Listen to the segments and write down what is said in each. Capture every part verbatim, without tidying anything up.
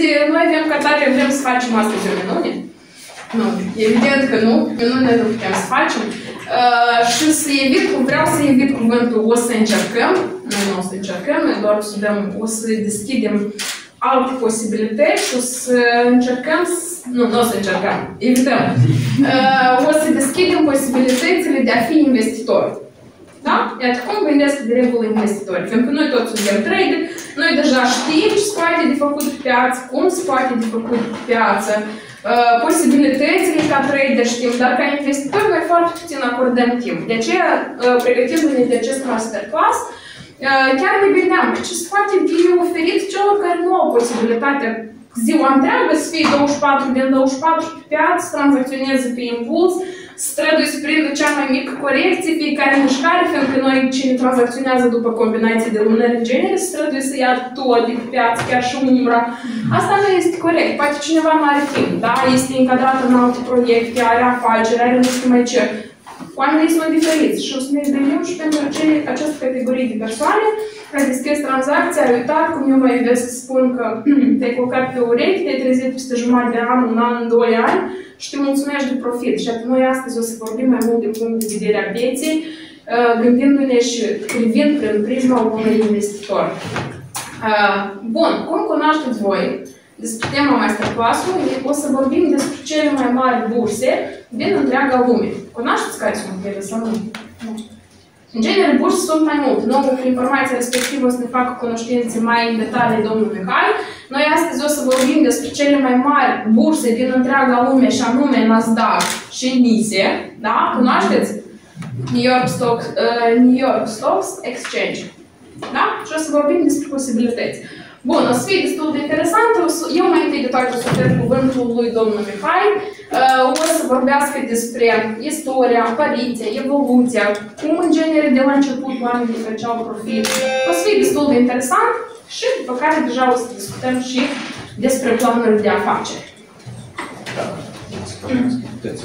noi avem ca tare, vrem să facem astăzi o minune? Nu, evident că nu, minune nu putem să facem. Uh, și să evit, vreau să evit cuvântul o să încercăm, noi nu o să încercăm, noi doar o să, dăm, o să deschidem alte posibilități și o să încercăm, nu, nu o să încercăm, evităm. Uh, o să deschidem posibilitățile de a fi investitor. Da? Iată cum gândesc de regulă investitori. Pentru că noi toți suntem trader, noi deja știm ce se poate de făcut pe piață, cum se poate de făcut pe piață, uh, posibilitățile ca trader știm, dar ca investitor noi foarte puțin acordăm timp. De aceea, uh, pregătindu-ne de acest masterclass, uh, chiar ne gândeam că ce se poate fi oferit celor care nu au posibilitatea ziua întreagă să fie douăzeci și patru din douăzeci și patru pe piață, să tranzacționeze pe impuls, să trebuie să prindă cea mai mică corecție, fiecare mișcare, pentru că noi cine tranzacționează după combinații de lunări în genere, să trebuie să ia tot de pe piață, chiar și umbra. Asta nu este corect. Poate cineva nu are timp, da? Este încadrat în alte proiecte, are afaceri, are nu știu mai ce. Oamenii sunt diferiți și o să ne gândim și pentru cei, această categorie de persoane care deschis tranzacția, ai uitat, cum eu mai iubesc să spun că te-ai culcat pe urechi, te-ai trezit peste jumătate de an, un an, doi ani și te mulțumești de profit. Și atunci noi astăzi o să vorbim mai mult din punct de vedere a pieței, gândindu-ne și privind prin prisma unui investitor. Bun, cum cunoașteți voi despre tema masterclass-ului, o să vorbim despre cele mai mari burse din întreaga lume. Cunoașteți care sunt ele sau nu? În genere, burse sunt mai mult. Nu, cu informația respectivă o să ne facă cunoștințe mai în detalii domnul Mihai. Noi astăzi o să vorbim despre cele mai mari burse din întreaga lume, și anume Nasdaq și NYSE. Da? Cunoașteți? New York Stock, uh, New York Stock Exchange. Da? Și o să vorbim despre posibilități. Bun, o să fie destul de interesant. Eu mai întâi de toate o să ofer cuvântul lui domnul Mihai. O să vorbească despre istoria, apariția, evoluția, cum în genere de la început oamenii făceau profit. O să fie destul de interesant și după care deja o să discutăm și despre planurile de afaceri. Da, puteți.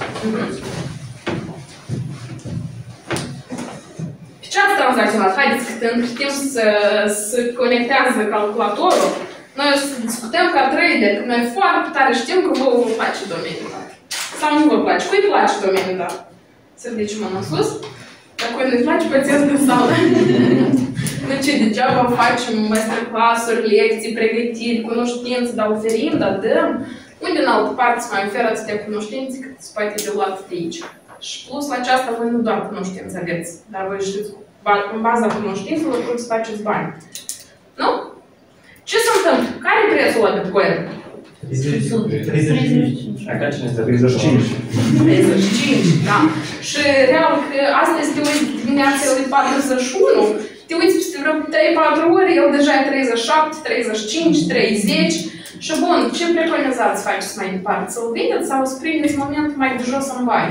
Ce ați tranzacționat? Haideți că între timp să, să conectează calculatorul. Noi o să discutăm ca trader, că noi foarte tare știm că vă vă place domeniul dat. Sau nu vă place? Cui place domeniul dat? Sărdiciul mâna sus. Dacă cui nu-i place, pățeți în sală. Nu ce, degeaba facem masterclass-uri, lecții, pregătiri, cunoștințe, dar oferim, dar dăm. Unde în altă parte se mai oferă atâtea cunoștințe cât se poate de luat de aici. Și plus la aceasta, voi nu doar cunoștință aveți, dar voi știți, în baza cunoștințelor, cum să faceți bani. Nu? Ce se întâmplă? Care e prețul la Bitcoin? treizeci și cinci. Așa cine este? treizeci și cinci. treizeci și cinci, da. Și real, că astăzi te uiți dimineața, el e patruzeci și unu, te uiți peste vreo trei patru ori, el deja e treizeci și șapte, treizeci și cinci, treizeci. Și bun, ce preconizați să faceți mai departe? Să-l vindeți sau să prindeți momentul mai de jos în bani?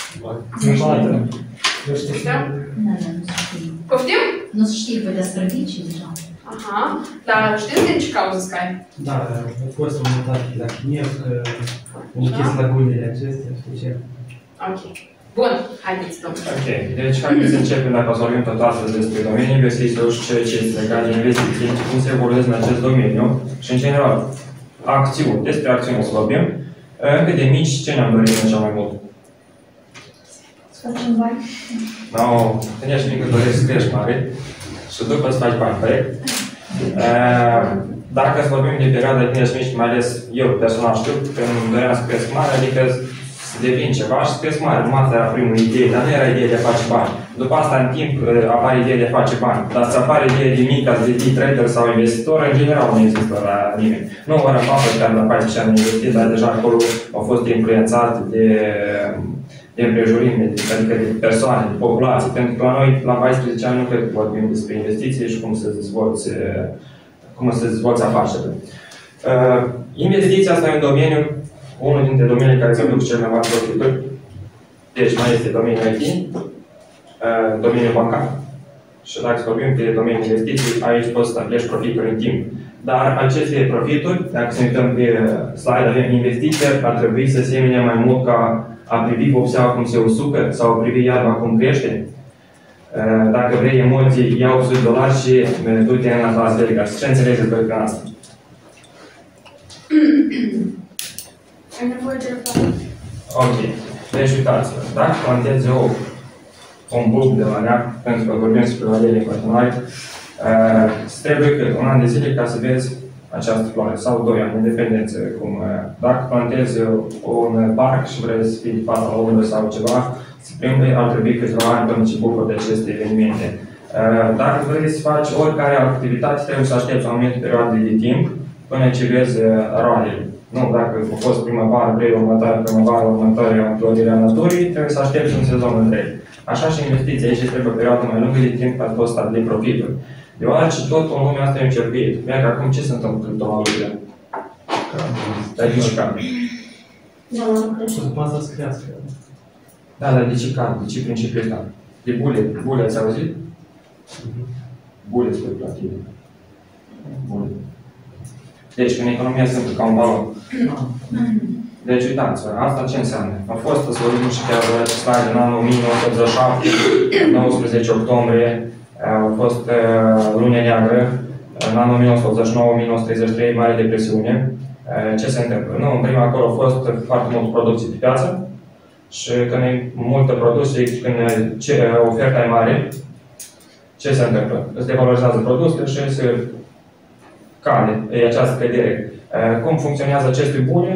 Nu știu. Poftim? Nu se știe pe despre vici deja. Aha, dar știți din ce cauză scai? Da, a fost un mutat la Chiniev, că închis lagunile acestea, știu ce. Ok. Bun, haideți, domnule. Ok, deci haideți să începem dacă o să vorbim tot astăzi despre domeniul investițiilor și ceea ce este legat de investiții, cum se evoluează în acest domeniu și, în general, acțiuni. Despre acțiuni o să vorbim. Încă de mici, ce ne-am dorit în cel mai mult? Să facem bani. No, când ești mic, îți dorești să crești mare și după să faci bani, corect? Dacă să vorbim de perioada când ești mic, mai ales eu personal știu, când îmi doream să cresc mare, adică să devin ceva și să cresc mare. Numai asta era primul idee, dar nu era ideea de a face bani. După asta, în timp, apare ideea de a face bani. Dar să apare ideea de mică, de fi trader sau investitor, în general nu există la nimeni. Nu oare faptul că la paisprezece ani investit, dar deja acolo au fost influențat de de împrejurime, adică de persoane, de populație. Pentru că la noi, la paisprezece ani, nu cred că vorbim despre investiții și cum să dezvolți, cum să dezvolți afacerile. Uh, investiția asta e un domeniu, unul dintre domeniile care se aduc cel mai mari profituri. Deci mai este domeniul I T, uh, domeniul bancar. Și dacă vorbim de domeniul investiții, aici poți să stabilești profituri în timp. Dar aceste profituri, dacă să ne uităm pe slide, avem investiția, ar trebui să semene mai mult ca a privi vopseaua cum se usucă sau a privi iarba cum crește. Dacă vrei emoții, ia o sută de dolari și du-te în Las Vegas. Ce înțelegeți voi pe asta? Ai nevoie de răbdare. Ok. Deci uitați-vă, dacă plantez eu un bulb de la ea, pentru că vorbim despre valerie în continuare, uh, trebuie că un an de zile ca să vezi această floare, sau doi ani, în dependență. Cum, uh, dacă plantezi un parc și vrei să fii fața la umbră sau ceva, să plimbi, ar trebui câțiva ani până ce bucuri de aceste evenimente. Uh, dacă vrei să faci oricare activitate, trebuie să aștepți o anumită perioadă de timp până ce vezi uh, roadele. Nu, dacă a fost primăvară, vrei următoarea primăvară, următoarea înflorirea naturii, trebuie să aștepți un sezon întreg. Așa și investiția aici trebuie o perioadă mai lungă de timp ca tot stat de profituri. Deoarece tot în lumea asta e un circuit. Iar că acum ce se întâmplă cu criptovalutele? Dar de ce cad? Da, nu crește. După asta să crească. Da, dar de ce cad? De ce principiul ăsta? De bule. Bule ați auzit? Bule speculative. Bule. Deci, în economia sunt ca un balon. Deci, uitați-vă, asta ce înseamnă? A fost, să vorbim și chiar de slide în anul o mie nouă sute optzeci și șapte, nouăsprezece octombrie, a fost uh, lunea neagră, în anul o mie nouă sute optzeci și nouă - o mie nouă sute treizeci și trei, mare depresiune. Uh, ce se întâmplă? Nu, în prima acolo a fost foarte multă producție pe piață și când e multă producție, când ce, oferta e mare, ce se întâmplă? Se devalorizează produsul și se cade, e această cădere. Cum funcționează aceste bune?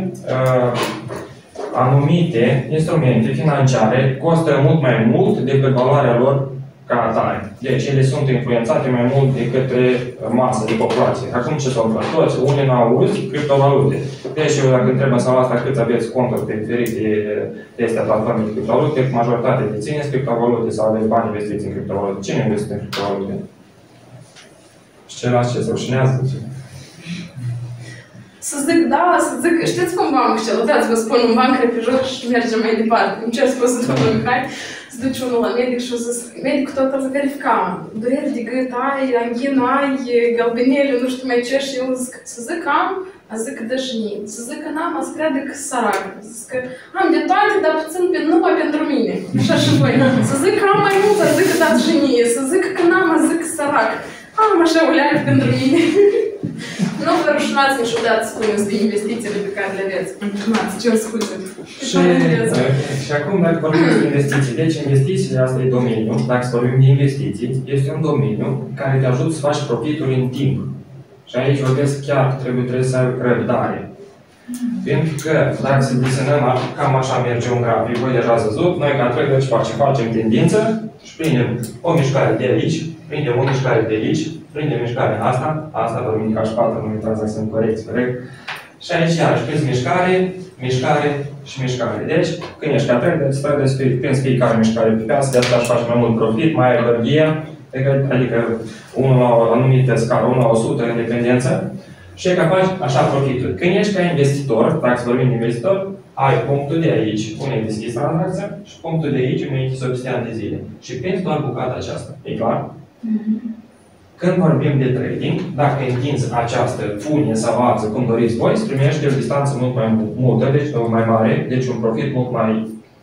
Anumite instrumente financiare costă mult mai mult decât valoarea lor ca atare. Deci ele sunt influențate mai mult de către masă de populație. Acum ce s-au întâmplat? Toți, unii n-au auzit criptovalute. Deci eu dacă întreb în sala asta câți aveți conturi pe diferite teste platforme de criptovalute, majoritatea dețineți criptovalute sau aveți bani investiți în criptovalute. Cine investește în criptovalute? Și ceilalți ce se rușinează? Să zic, da, să zic, știți cum v-am uitați, vă spun, un banc pe joc și mergem mai departe. Îmi cer scuze, domnul Mihai, se duce unul la medic și o zis, medicul tot îl verifica, dureri de gât ai, anghină ai, galbenele, nu știu mai ce, și eu zic, să zic că am, a zic că dășnii, să zic că n-am, a să crede că sărac, zic că am de toate, dar puțin pe numai pentru mine, așa și voi, să zic că am mai mult, a zic că dați jenie, să zic că n-am, a zic că sărac, am așa uleale pentru mine. Nu vă rușinați niciodată să spuneți de investițiile pe care le aveți. Întâlnați, cer scuze. Și, și acum, dacă vorbim de investiții, deci investițiile, asta e domeniul, dacă vorbim de investiții, este un domeniu care te ajută să faci profituri în timp. Și aici vorbesc chiar că trebuie, trebuie să ai răbdare. Pentru că, dacă să desenăm, cam așa merge un grafic, voi deja ați văzut, noi ca trader ce facem? Facem tendință și prindem o mișcare de aici, prindem o mișcare de aici, prindem mișcarea asta, asta vorbim ca și patru, nu intrați să sunt corecți, corect? Și aici iarăși prinzi mișcare, mișcare și mișcare. Deci, când ești ca trader, îți trebuie să prinzi fiecare mișcare pe piață, de asta își faci mai mult profit, mai ai hârghia, adică unu la o anumită scară, unu la o sută în dependență, și e capabil așa profituri. Când ești ca investitor, dacă să vorbim de investitor, ai punctul de aici, unde ai deschis tranzacția, și punctul de aici, unde ai închis optzeci de ani de zile. Și prinzi doar bucata aceasta. E clar? Mm-hmm. Când vorbim de trading, dacă întinzi această funie sau axă, cum doriți voi, îți primești o distanță mult mai multă, deci mai mare, deci un profit mult mai...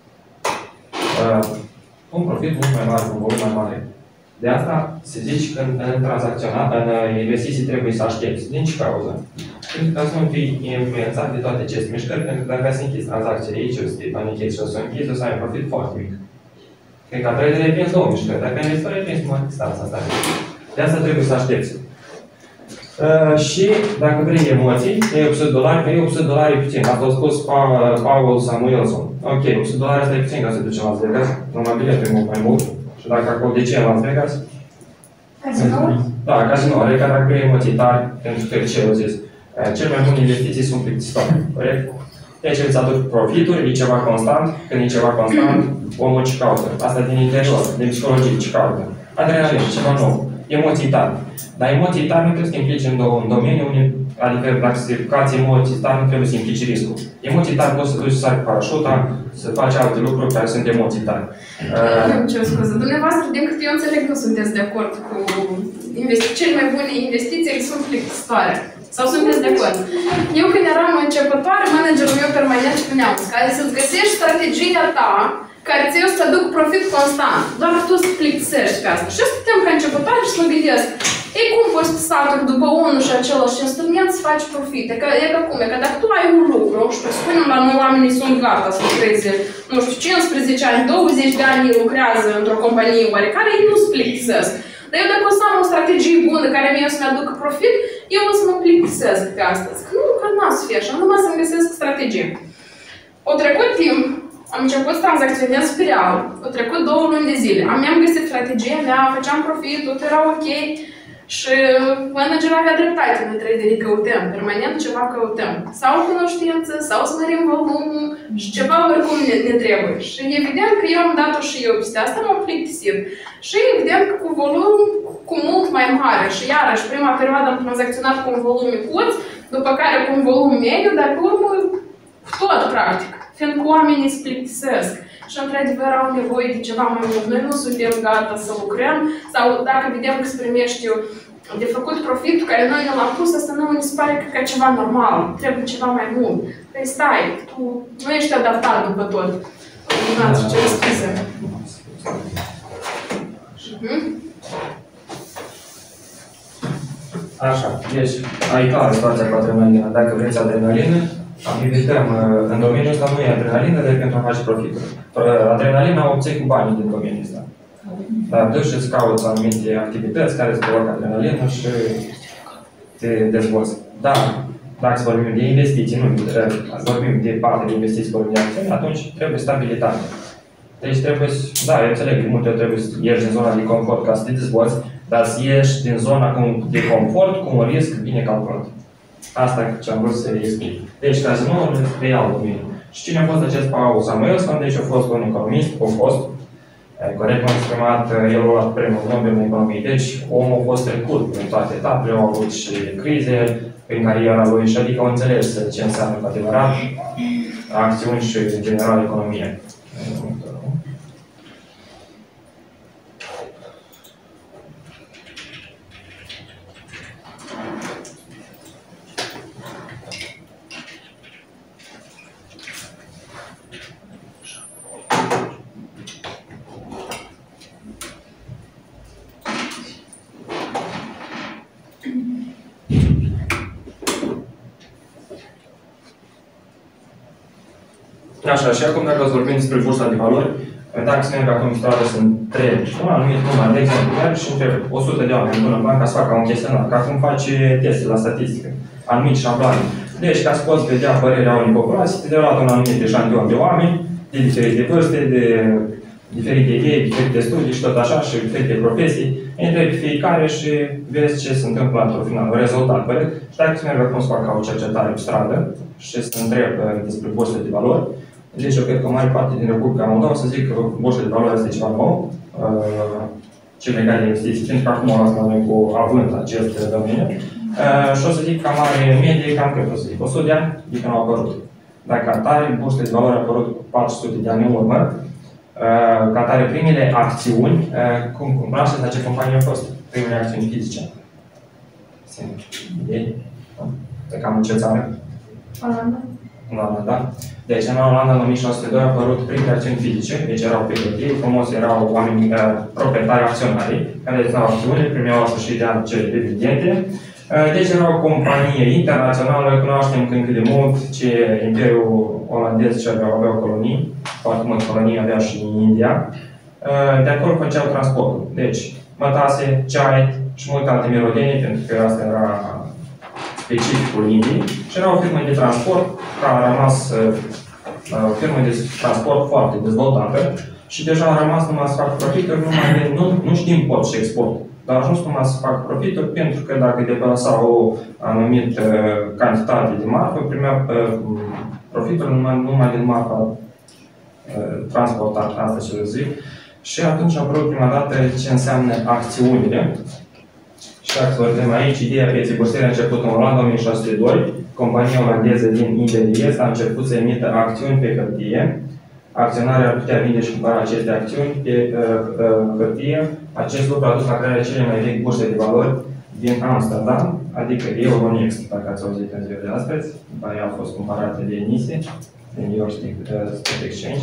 Uh, un profit mult mai mare, un volum mai mare. De asta se zice că în, în tranzacționat, în investiții trebuie să aștepți. Din ce cauză? Pentru că să nu fii influențat de toate aceste mișcări, pentru că dacă să închizi tranzacția aici, o să te panichezi și o să închizi, o să ai un profit foarte mic. Cred că trader ai prins două mișcări, dacă investitor ai prins numai distanța asta. De asta trebuie să aștepți. Uh, și dacă vrei emoții, e opt sute de dolari, că e opt sute de dolari puțin. Asta a spus pa, Paul Samuelson. Ok, opt sute de dolari asta e puțin ca să ducem la Las Vegas. Numai biletul e mult mai mult. Și dacă acolo, de ce în Las Vegas? Casino? Da, casino. Adică dacă vrei emoții tari, pentru că ce au zis, cele mai bune investiții sunt plictisitoare, corect? Deci îți aduc profituri, e ceva constant. Când e ceva constant, omul ce caută. Asta din interior, din psihologie, ce caută. Adrenalin, ceva nou. Emoții tari. Dar emoții tari nu trebuie să te implici în un domeniu, adică dacă se cați emoții tari, nu trebuie să implici riscul. Emoții tari poți să duci să sari cu parașuta, să faci alte lucruri care sunt emoții tari. Nu cer scuze. Dumneavoastră, din câte eu înțeleg, nu sunteți de acord cu investiții. Cele mai bune investiții sunt plictisitoare. Sau sunteți de acord? Eu când eram începătoare, managerul meu permanent spunea care să-ți găsești strategia ta care ți-o să aduc profit constant. Doar tu să plictisești pe asta. Și eu stăteam ca începătoare și să mă gândesc, E cum poți să salturi după unul și același instrument să faci profit? E ca, e ca cum? E că dacă tu ai un lucru și spunem la noi oamenii sunt gata să lucreze, nu știu, cincisprezece ani, douăzeci de ani lucrează într-o companie oarecare, ei nu se plictisesc. Dar eu dacă o să am o strategie bună care mie o să-mi aducă profit, eu o să mă plictisesc pe astăzi. Că nu, că n-a să fie așa, numai să-mi găsesc strategie. O trecut timp, am început să tranzacționez pe real. O trecut două luni de zile. Am mi-am găsit strategia mea, făceam profit, tot era ok. Și managerul avea dreptate, noi trebuie să căutăm, permanent ceva căutăm. Sau cunoștință, sau să mărim volumul și ceva oricum ne, ne trebuie. Și evident că eu am dat-o și eu peste asta, m-am plictisit. Și evident că cu volum cu mult mai mare. Și iarăși, prima perioadă am tranzacționat cu un volum micuț, după care cu un volum mediu, dar pe urmă tot practic. Fiindcă oamenii se plictisesc. Și într-adevăr au nevoie de ceva mai mult. Noi nu suntem gata să lucrăm sau dacă vedem că se primește de făcut profitul care noi l-am pus, asta nu ne se pare că ca ceva normal. Trebuie ceva mai mult. Păi stai, tu nu ești adaptat după tot. Urmați ce scrisă. Așa, deci, ai clar situația cu adrenalină. Dacă vreți adrenalină, evităm, în domeniul ăsta nu e adrenalină, dar pentru a face profituri. Adrenalina o obții cu banii din domeniul ăsta. Dar duci și-ți cauți anumite activități care îți provoacă adrenalină și te dezvolți. Dar, dacă vorbim de investiții, nu vorbim de parte de investiții, vorbim de acțiuni, atunci trebuie stabilitate. Deci trebuie, da, eu înțeleg că multe trebuie să ieși din zona de confort ca să te dezvolți, dar să ieși din zona de confort cu un risc bine calculat. Asta e ce am vrut să explic. Deci, cazinoul e alt domeniu. Și cine a fost acest Paul Samuelson? Deci a fost un economist, a fost, corect m-am exprimat, el a luat premiul Nobel în economie. Deci, omul a fost trecut prin toate etapele, au avut și crize prin cariera lui și adică au înțeles ce înseamnă cu adevărat acțiuni și, în general, economie. Așa, și acum dacă vorbim despre bursa de valori, dacă să merg acum stradă să întreb un anumit număr, de exemplu, merg și întreb o sută de oameni până în banca să facă un chestionar, ca cum face teste la statistică, anumite șabloane. Deci, ca să poți vedea părerea unei populații, te dă luat un anumit eșantion de oameni, de diferite vârste, de diferite idei, diferite studii și tot așa, și diferite profesii. Întrebi fiecare și vezi ce se întâmplă într-un final, un rezultat, corect? Și dacă să merg acum să fac o cercetare pe stradă și să întreb despre bursa de valori, deci eu cred că o mare parte din Republica Moldova să zic că bursa de valori este ceva nou, uh, ce legat de investiții, pentru că acum asta noi cu având acest domeniu. Uh, și o să zic ca mare medie, cam cât o să zic, o sută de ani, de când au apărut. Dacă atare, bursa de valori a apărut cu patru sute de ani în urmă, uh, ca atare primele acțiuni, uh, cum cunoașteți la ce companie au fost primele acțiuni fizice? Sunt idei? De cam în ce țară? Olanda. În Olanda, da? Deci, în Olanda, în o mie șase sute doi, au apărut primele acțiuni fizice, deci erau pe hârtie, frumos erau oamenii uh, proprietari acționarii, care deținau acțiuni, primeau la sfârșit de an cele dividende. Uh, deci era o companie internațională, cunoaștem că încă de mult ce Imperiul Olandez ce aveau, aveau colonii, foarte multe colonii avea și în India. Uh, de acolo făceau transportul. Deci, mătase, ceai și multe alte mirodenie, pentru că asta era specificul Indiei, și era o firmă de transport care a rămas uh, o firmă de transport foarte dezvoltată și deja a rămas numai să facă profituri, numai de, nu, nu și import și export, dar a ajuns numai să facă profituri pentru că dacă deplasau o anumită cantitate de marfă, primea uh, profituri numai, numai din marfa uh, transportată, asta ce zic. Și atunci am vrut prima dată ce înseamnă acțiunile. Și dacă vorbim aici, ideea pieței bursiere a început în Olanda în o mie șase sute doi. Compania olandeză din India de Est a început să emită acțiuni pe hârtie. Acționarii ar putea vinde și cumpăra aceste acțiuni pe uh, uh, hârtie. Acest lucru a dus la crearea cele mai vechi burse de valori din Amsterdam, adică Euronext, dacă ați auzit în ziua de astăzi. După aia au fost cumpărate de NYSE, de New York Stock Exchange.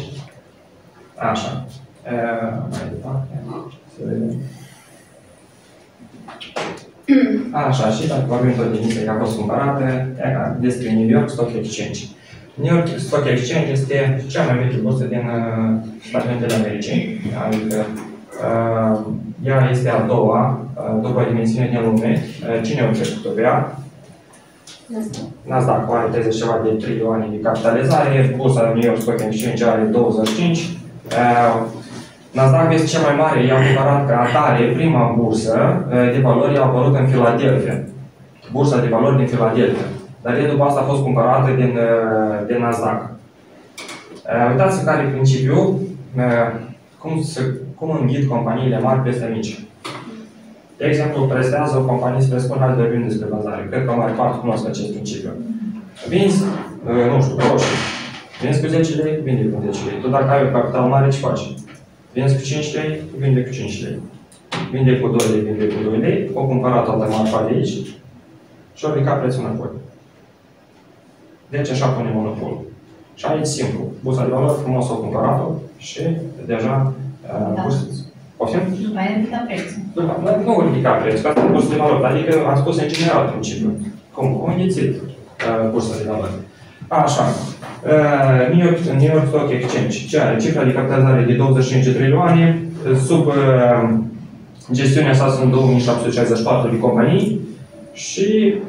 Așa. Uh, mai departe. Să vedem. Așa, și dacă vorbim tot de emisia care a fost cumpărată, despre New York Stock Exchange. New York Stock Exchange este cea mai veche bursă din uh, Statele Unite ale Americii, adică uh, ea este a doua, uh, după dimensiune din lume. Uh, cine a crescut-o pe ea? Nasdaq are treizeci ceva de trilioane de capitalizare, bursa New York Stock Exchange are douăzeci și cinci. Uh, Nasdaq este cea mai mare, i-a cumpărat ca atare prima bursă de valori, a apărut în Philadelphia. Bursa de valori din Philadelphia. Dar ea după asta a fost cumpărată din, din Nasdaq. Uitați care e principiul, cum, se, cum înghit companiile mari peste mici. De exemplu, prestează o companie să presupun, hai să vorbim despre vânzare. Cred că o mare parte cunosc acest principiu. Vinzi, nu știu, roșii. Vinzi cu zece lei, vinde cu zece lei. Tu dacă ai o capital mare, ce faci? Vinzi cu cinci lei, vinde cu cinci lei. Vinde cu doi lei, vinde cu doi lei. O cumpărat toată marfa de aici și o ridicat prețul înapoi. Deci așa pune monopolul. Și aici simplu. Bursa de valori, frumos o cumpărat-o și deja Da. bursa. Poftim? După aia ridica prețul. Da, nu ridica prețul, că asta e bursa de valori. Adică am spus în general principiul. Cum a înghițit uh, bursa de valori. Așa. Uh, New York, New York Stock Exchange, ce are cifra de capitalizare de douăzeci și cinci de trilioane, sub uh, gestiunea sa sunt două mii șapte sute șaizeci și patru de companii și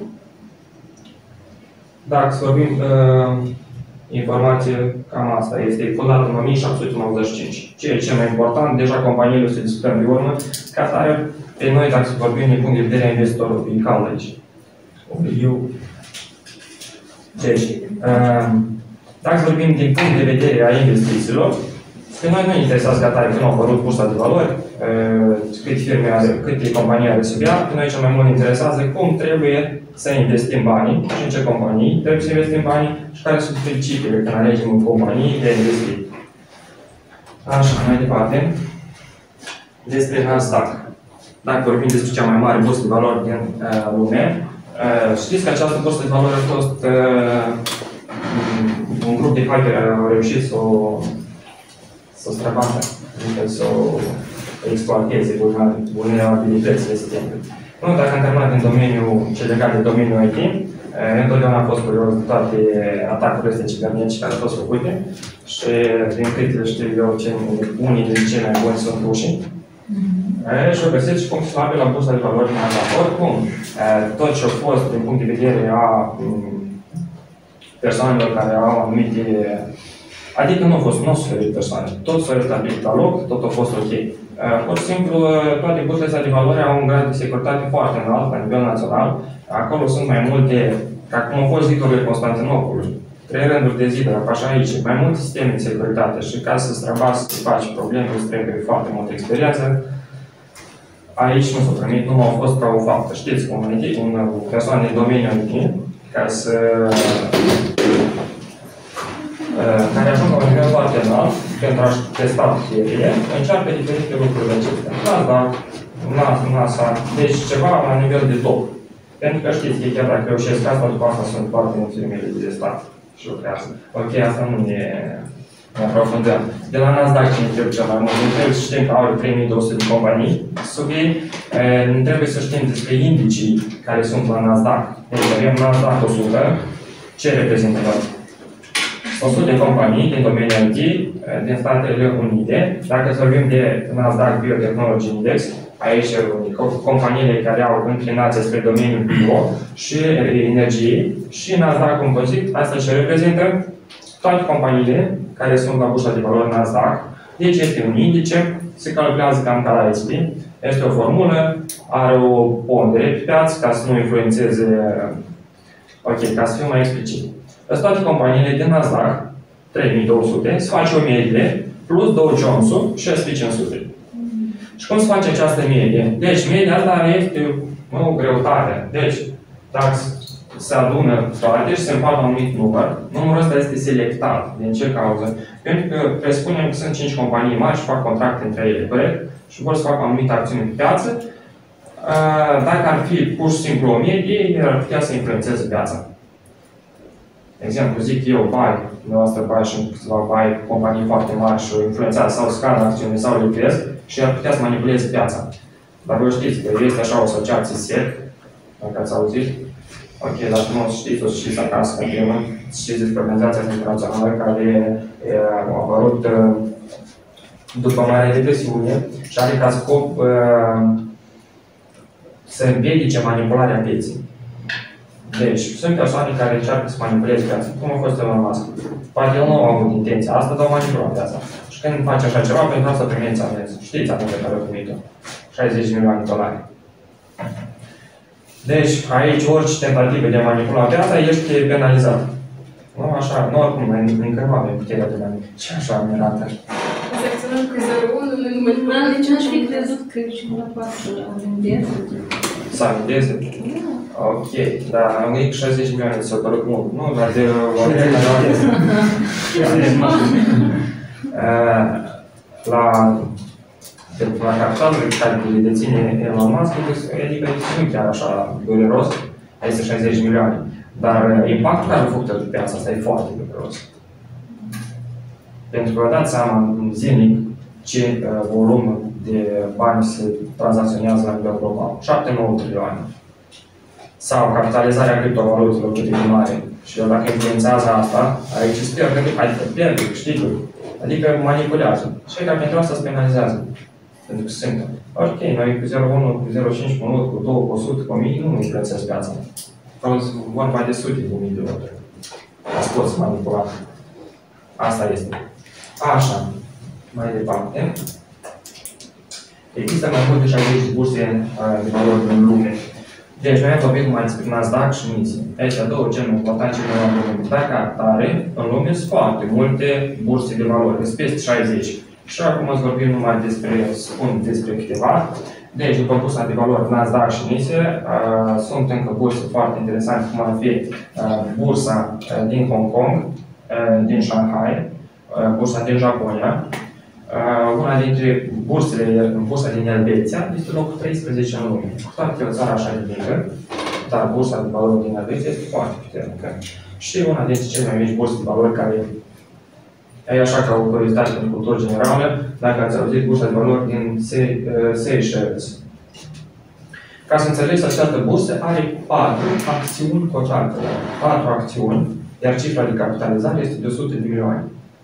dacă să vorbim uh, informație, cam asta este fondat în o mie șapte sute nouăzeci și cinci. Ce e cel mai important, deja companiile o să discutăm de urmă, ca tare, pe noi dacă să vorbim din punct de vedere a investitorului, e cald aici. Eu Deci, dacă vorbim din punct de vedere a investițiilor, pe noi nu interesează ca tare când au apărut bursa de valori, câte firme are, câte companii are sub ea, pe noi cel mai mult interesează cum trebuie să investim banii și în ce companii trebuie să investim banii și care sunt principiile când alegem în companii de investit. Așa, mai departe, despre Nasdaq. Dacă vorbim despre cea mai mare bursă de valori din uh, lume, Uh, știți că această bursă de valori a fost uh, un grup de hackeri au reușit să o să o străbată, adică să o exploateze vulnerabilitățile sistemului. Nu, dacă am terminat în domeniul ce legat de domeniul I T, uh, întotdeauna a fost curios de toate atacurile astea cibernetice care au fost făcute și din câte știu eu, unii dintre cei mai buni sunt rușii. Și o găsiți și funcționabil la bursa de valori din Nasdaq. Oricum, tot ce a fost din punct de vedere a persoanelor care au anumite... Adică nu a fost, nu s-a ferit persoane. Tot s-a stabilit la loc, tot a fost ok. Pur și simplu, toate bursele de valori au un grad de securitate foarte înalt la nivel național. Acolo sunt mai multe, ca cum au fost zidurile Constantinopolului. Trei rânduri de ziduri, așa aici, mai multe sisteme de securitate și ca să străbați, să faci probleme, îți trebuie foarte multă experiență. Aici nu s-a primit, nu au fost ca o faptă. Știți cum I T, un persoană din domeniul I T, ca să... care ajung la un nivel foarte înalt, pentru a-și testa chestiile, încearcă diferite lucruri acestea. Nasdaq, NASA, deci ceva la nivel de top. Pentru că știți că chiar dacă reușesc asta, după asta sunt foarte multe firmele de stat și lucrează. Ok, asta nu e... ne aprofundăm. De la Nasdaq ce ne trebuie cel mai mult? Ne trebuie să știm că au trei mii două sute de companii sub ei. Ne trebuie să știm despre indicii care sunt la Nasdaq. Deci avem Nasdaq o sută. Ce reprezintă? o sută de companii din domeniul I T din Statele Unite. Dacă să vorbim de Nasdaq Biotechnology Index, aici companiile care au înclinație spre domeniul bio și energie și Nasdaq Composite, asta ce reprezintă toate companiile care sunt la bursa de valori Nasdaq. Deci este un indice, se calculează cam ca la S and P. Este o formulă, are o pondere pe piață ca să nu influențeze, ok, ca să fiu mai explicit. Toate companiile din Nasdaq, trei mii două sute, se face o medie plus Dow Jones-ul și S and P cinci sute. Și cum se face această medie? Deci, media asta este o greutate. Deci, dacă se adună toate și se împart la un anumit număr, numărul ăsta este selectat. Din ce cauză? Pentru că presupunem că sunt cinci companii mari și fac contracte între ele, corect? Și vor să facă o anumită acțiune pe piață. Dacă ar fi pur și simplu o medie, el ar putea să influențeze piața. De exemplu, zic eu, bai, dumneavoastră bai și câțiva bai, companii foarte mari și o influențează sau scadă acțiune sau le cresc și ar putea să manipuleze piața. Dar voi știți că este așa o asociație S E C, dacă ați auzit. Ok, dar nu știți, o să știți acasă, în primul rând, știți despre Organizația Internațională care a apărut după Marea Depresiune și are ca scop să împiedice manipularea pieței. Deci, sunt persoane care încearcă să manipuleze piața. Cum a fost Elon Musk? Poate el nu a avut intenția asta, dar a manipulat piața. Și când face așa ceva, pentru asta primiți amenzi. Știți acum pe care o primit-o. șaizeci de milioane de dolari. Deci, aici, orice tentativă de a manipula piața, ești penalizat. Nu așa, nu oricum, încă nu avem puterea de manipulare. Ce așa mirată? Să acționăm cu zero unu, nu manipulăm. Deci n-aș fi crezut că cineva poate să amendeze. Să amendeze? Ok, dar am gândit că șaizeci de milioane s-au părut mult. Nu, dar de o oricare la amendeze. La pentru la capitalul care le deține Elon Musk, adică nu chiar așa dureros, este șaizeci de milioane. Dar impactul care a făcut pe piața asta e foarte dureros. Pentru că vă dați seama zilnic ce uh, volum de bani se tranzacționează la nivel global. șapte nouă trilioane. Sau capitalizarea criptovalutelor cât de mare. Și dacă influențează asta, aici se pierde, adică pierde câștiguri. Adică manipulează. Și că pentru asta se penalizează. Pentru că sunt. Ok, noi cu zero virgulă unu, cu zero virgulă cinci, cu unu, cu doi, cu o sută, cu o mie, nu influențează piața. Sau vorba de sute de mii de ori. Ați pot să manipula. Asta este. Așa. Mai departe. Există mai multe șaizeci de burse de valori în lume. Deci, noi am vorbit numai despre Nasdaq și N Y S E. Acestea două, cel mai important, cel mai important. Dacă atare, în lume sunt foarte multe burse de valori. Sunt peste șaizeci. Și acum ați vorbit numai despre, spun despre câteva. Deci, după bursa de valori Nasdaq și N Y S E, uh, sunt încă burse foarte interesante, cum ar fi uh, bursa uh, din Hong Kong, uh, din Shanghai, uh, bursa din Japonia. Uh, una dintre bursele, bursa din Elveția, este locul treisprezece în lume. Cu toate că e o țară așa de mică, dar bursa de valori din Elveția este foarte puternică. Și una dintre cele mai mici burse de valori care e așa ca o curiozitate pentru cultură generală, dacă ați auzit bursa de valori din Seychelles. Ca să înțelegeți, această bursă are patru acțiuni cotate. patru acțiuni, iar cifra de capitalizare este de o sută de milioane.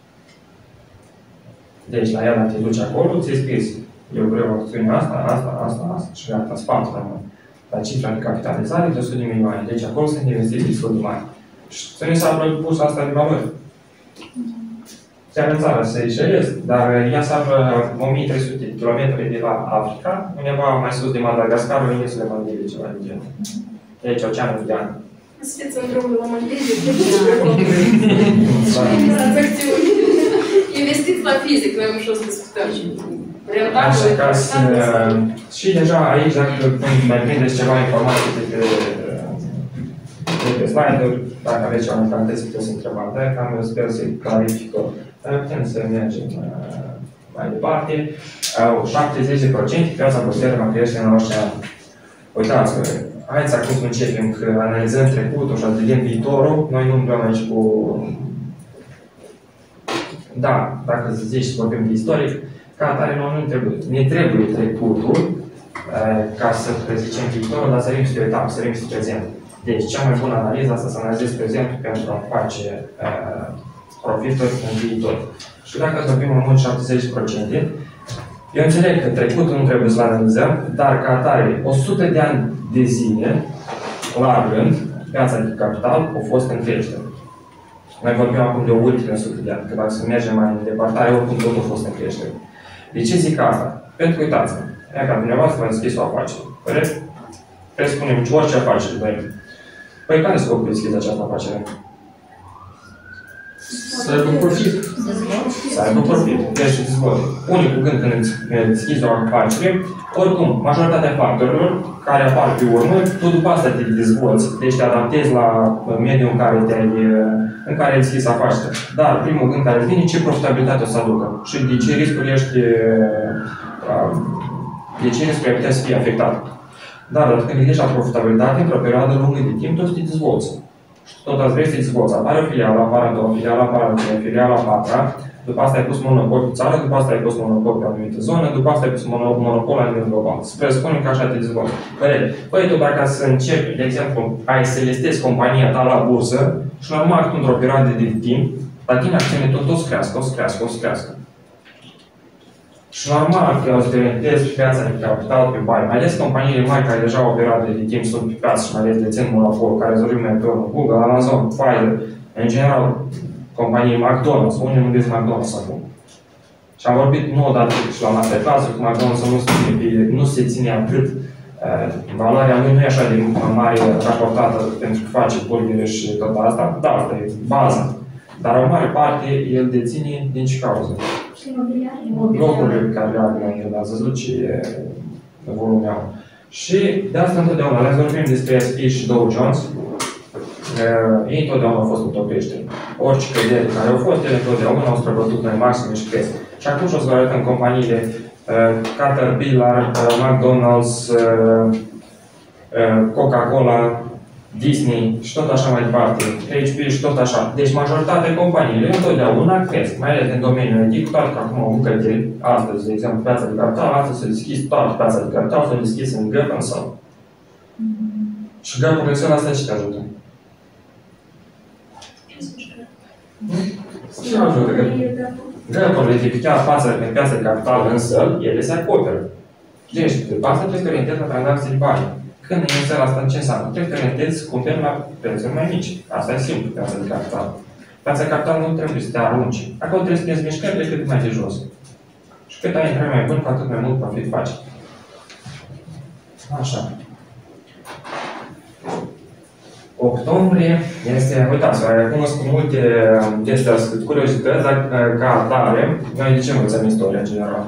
Deci, la ea, dacă te duci acolo, ți-e scris. Eu vreau acțiunea asta, asta, asta, asta și gata, spate rămân. Dar cifra de capitalizare este de o sută de milioane. Deci, acolo sunt investiții destul de mari. Și să nu se află bursa asta de valori. Chiar în țară Seychelles, dar ea se află o mie trei sute de kilometri de la Africa, undeva mai sus de Madagascar, în insulele Maldive, ceva de genul. Deci, Oceanul Indian. Să fiți în drumul la Maldive, tranzacțiuni. Investiți la fizic, noi am și o să discutăm. Așa ca să... Și deja aici, dacă mai prindeți ceva informații de pe, de pe slide-uri, dacă aveți ceva informații, puteți să întrebați. Dar cam eu sper să-i clarificăm. Dar putem să mergem mai departe. șaptezeci la sută piața bursieră va crește în orice an. Uitați, haideți acum să începem, că analizăm trecutul și vedem viitorul. Noi nu umblăm aici cu... Da, dacă zici să vorbim de istoric, ca atare noi nu trebuie. Ne trebuie trecutul ca să prezicem viitorul, dar sărim spre etapă, sărim spre prezent. Deci, cea mai bună analiză asta să analizezi prezentul pentru a face uh, profituri în viitor. Și dacă vorbim în mult șaptezeci la sută, eu înțeleg că trecutul nu trebuie să-l analizăm, dar ca atare, o sută de ani de zile, la rând, piața de capital a fost în creștere. Noi vorbim acum de o ultimă sută de ani, că dacă să mergem mai departe, oricum totul a fost în creștere. De ce zic asta? Pentru că uitați-vă, ea ca dumneavoastră v-a deschis o afacere, corect? Presupunem că orice afacere noi. Păi care scopul de deschis această afacere? Să aibă profit. Să aibă profit. Deci să dezvolte. Unicul gând când deschizi o afacere, oricum, majoritatea factorilor care apar pe urmă, tu după asta te dezvolți, deci te adaptezi la mediul în care te-ai în care ai deschis afacerea. Dar primul gând care îți vine, ce profitabilitate o să aducă și de ce riscuri ești, de ce riscuri ai putea să fie afectat. Dar dacă când gândești la profitabilitate, într-o perioadă lungă de timp, tu te dezvolți. Și tot ați vrei să-i dezvolți. Apare o filială, apare a doua filială, apare a treia, filială a patra, după asta ai pus monopol pe țară, după asta ai pus monopol pe o anumită zonă, după asta ai pus monopol la nivel global. Să presupunem că așa te dezvolți. Păi, tu dacă să începi, de exemplu, ai să listezi compania ta la bursă și normal că într-o perioadă de timp, la tine acțiunile tot o să crească, o să crească, o să crească. Și normal că o să te orientezi pe piața de capital, pe bani. Mai ales companiile mari care deja au o perioadă de timp sunt pe piață și mai ales dețin monopol, care sunt lumea pe urmă, Google, Amazon, Pfizer, în general, companii McDonald's, unii nu vezi McDonald's acum. Și am vorbit nu odată și la masterclass cu McDonald's nu se, nu se ține atât. Valoarea lui nu e așa de mare raportată pentru că face burgere și tot asta. Da, asta e baza. Dar o mare parte el deține din ce cauză? Locurile pe care le are el, ați văzut ce volum au. Și de asta întotdeauna, le vorbim despre S P și Dow Jones, ei întotdeauna au fost într-o creștere. Orice credere care au fost, ele întotdeauna au străbătut noi maxime și cresc. Și acum și o să vă arătăm companiile Caterpillar, McDonald's, Coca-Cola, Disney și tot așa mai departe, H P și tot așa. Deci majoritatea companiile întotdeauna cresc, mai ales în domeniul etic, cu toate că acum au încălziri. Astăzi, de exemplu, piața de capital, astăzi s-a deschis toată piața de capital, s-a deschis în Gap în Săl. Și Gap-ul în Săl, asta ce te ajută? Ce ajută? Gap-urile de pe piața de capital în Săl, ele se acoperă. Deci, pe asta trebuie să te orientezi la tranzacții de bani. Când în țara asta, ce înseamnă? Trebuie să te orientezi să cumperi la prețuri mai mici. Asta e simplu, piața de capital. Piața de capital nu trebuie să te arunci. Acolo trebuie să te mișcările cât mai de jos. Și cât ai intrări mai buni, cu atât mai mult profit faci. Așa. Octombrie este, uitați, acum sunt multe chestii astea, curiozități, dar ca atare, noi de ce învățăm istoria în general?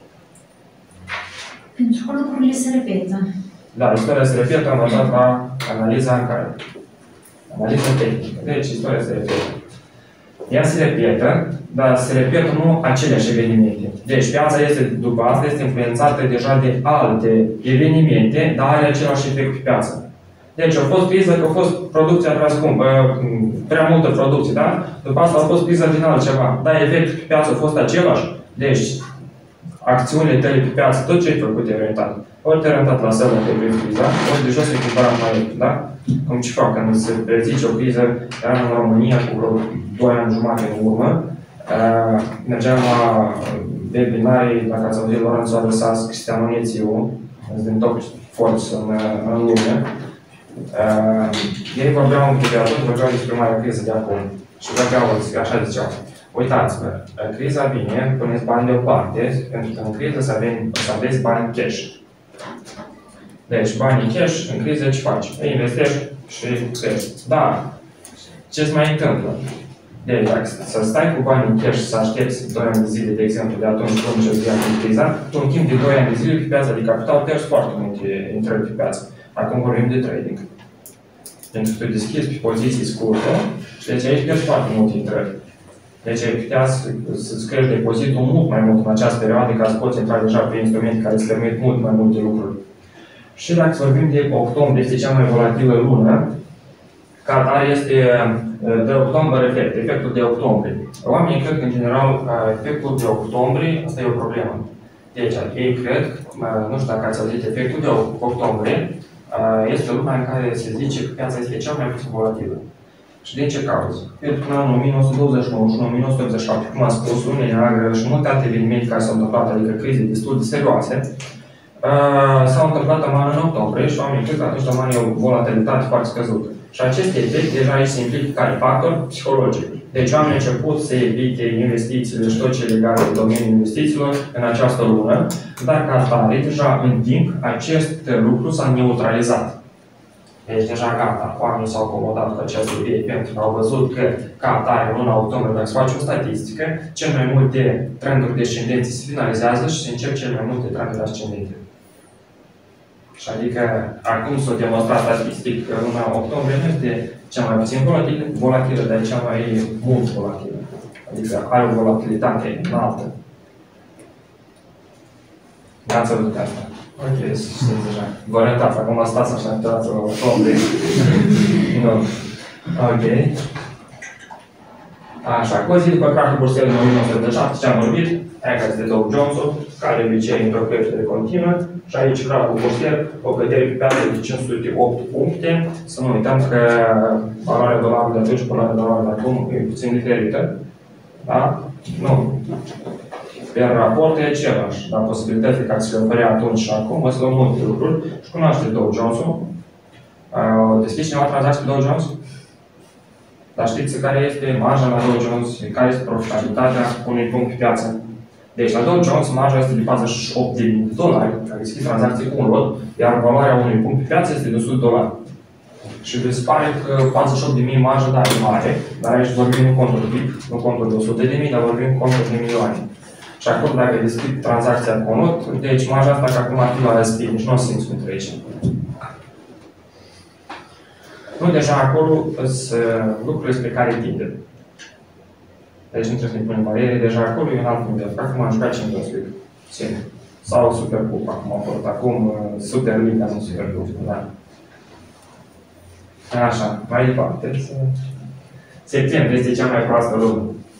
Pentru că lucrurile se repetă. Da, istoria se repetă, am învățat la analiza în care. Analiza tehnică. Deci, istoria se repetă. Ea se repetă, dar se repetă nu aceleași evenimente. Deci, piața este, după asta, este influențată deja de alte evenimente, dar are același efect pe piață. Deci, a fost criză că a fost producția prea scumpă, prea multă producție, da? După asta a fost criză din altceva. Dar efectul pe piață a fost același. Deci, acțiunile tale pe piață, tot ce ai făcut e orientat. Ori te-ai orientat la sălă pe criza, ori de jos ai cumpărat mai ieftin, da? Cum ce fac, când se prezice o criză, eram în România cu vreo doi ani jumate în urmă, uh, mergeam la webinarii, dacă ați auzit, Lorenzo Adresas, Cristian Onețiu, din top forți în, în lume. Uh, ei vorbeau un pic de atunci, vorbeau despre marea criză de acum. Și vorbeau, așa ziceau. Uitați-vă, criza vine, puneți bani deoparte, pentru că în criză să, avem, să aveți bani cash. Deci, banii cash, în criză ce faci? Îi investești și crești. Dar, ce se mai întâmplă? Deci, dacă să stai cu banii cash și să aștepți doi ani de zile, de exemplu, de atunci până ce îți ia în criza, tu în timp de doi ani de zile pe piața de capital pierzi foarte multe intrări pe piață. Acum vorbim de trading. Pentru că tu deschizi pe poziții scurte și deci aici pierzi foarte multe intrări. Deci ai putea să-ți crești depozitul mult mai mult în această perioadă ca să poți intra deja pe instrumente care îți permit mult mai multe lucruri. Și dacă vorbim de octombrie, este cea mai volatilă lună, ca atare este de octombrie efect, efectul de octombrie. Oamenii cred că, în general, efectul de octombrie, asta e o problemă. Deci, ei cred, nu știu dacă ați auzit, efectul de octombrie este luna în care se zice că piața este cea mai puțin volatilă. Și de ce cauză? Pentru că în anul o mie nouă sute douăzeci și nouă și în o mie nouă sute optzeci și șapte, cum am spus, lunile neagră și multe alte evenimente care s-au întâmplat, adică crize destul de serioase, uh, s-au întâmplat aman în octombrie și oamenii cred că atunci aman e o volatilitate foarte scăzută. Și acest efect deja aici se implică care factor psihologic. Deci oamenii au început să evite investițiile și tot ce e legat de domeniul investițiilor în această lună, dar ca atare, deja în timp, acest lucru s-a neutralizat. Deci deja gata, oamenii s-au acomodat cu această idee pentru că au văzut că ca atare în luna octombrie, dacă se face o statistică, cel mai multe trenduri descendente se finalizează și se încep cel mai multe trenduri ascendente. Și adică, acum s-a demonstrat statistic că luna octombrie nu este cea mai puțin volatilă, volatilă, dar e cea mai mult volatilă. Adică are o volatilitate înaltă. N-ați văzut asta. Ok, știți deja. Vă arătați, acum stați așa, uitați la octombrie. Nu. Ok. Așa, cu o zi după cracul bursierului în o mie nouă sute optzeci și șapte, ce-am vorbit, aia care este Dow Jones-ul, care de obicei într-o creștere continuă, și aici cracul bursier, o cădere pe piață de cinci sute opt puncte. Să nu uităm că valoarea dolarului de atunci și valoarea dolarului de acum e puțin diferită. Da? Nu. Pe raport e același, dar posibilitățile care se le oferea atunci și acum, o să luăm multe lucruri și cunoaște Dow Jones-ul. Deschizi cineva tranzacții pe Dow Jones? Dar știți care este marja la Dow Jones, care este profitabilitatea unui punct pe piață? Deci, la Dow Jones, marja este de patruzeci și opt de mii de dolari, care deschis tranzacții cu un lot, iar valoarea unui punct pe piață este de o sută de dolari. Și vi se pare că patruzeci și opt de mii marja, da, e mare, dar aici vorbim în conturi mic, nu conturi de o sută de mii, dar vorbim în conturi de milioane. Și acolo, dacă deschid tranzacția cu un lot, deci marja asta că acum ar fi la răspit, nici nu o simți cum trece. Nu, deja acolo sunt lucrurile spre care tinde. Deci nu trebuie să ne punem bariere, deja acolo e un alt nivel. Acum am jucat Champions League. Țin. Sau Super Cup, acum am fost. Acum Super League, nu Super Cup. Da. Așa, mai departe. Septembrie este cea mai proastă lună.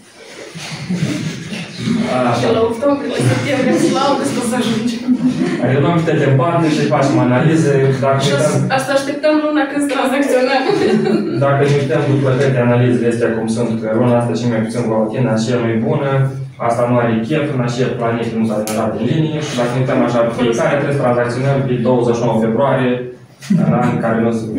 Și la octombrie, la septembrie, să laudă să ajunge. Adică luăm câte de parte și facem analize. Și asta așteptăm luna când tranzacționăm. Dacă ne uităm după toate analizele astea cum sunt, că luna asta și mai puțin volatilă, aceea nu e bună, asta nu are chef, în aceea planetul nu s-a generat din linie și dacă ne uităm așa pe fiecare, trebuie să tranzacționăm pe douăzeci și nouă februarie, în an care nu sunt.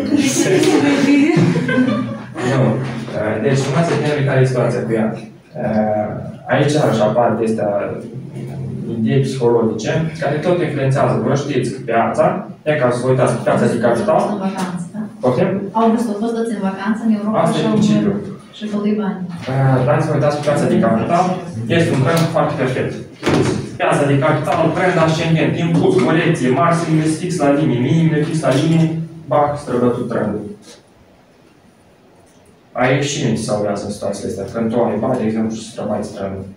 Nu. Deci, luna septembrie, care e situația cu ea? Aici așa apar astea idei psihologice, care tot influențează. Vă știți că piața, e ca să vă uitați pe piața de capital. În vacanță, da? Poftim? August au fost dați în vacanță în Europa Asta și e au principiul. și călui bani. Dacă să vă uitați pe piața de capital, este un trend foarte perfect. Piața de capital, trend ascendent, impuls, colecție, maximele fix la linii, minimele fix la linii, bac, străbătut trendul. Aici cine ți salvează în situațiile astea? Când tu ai bani, de exemplu, și străbați trendul.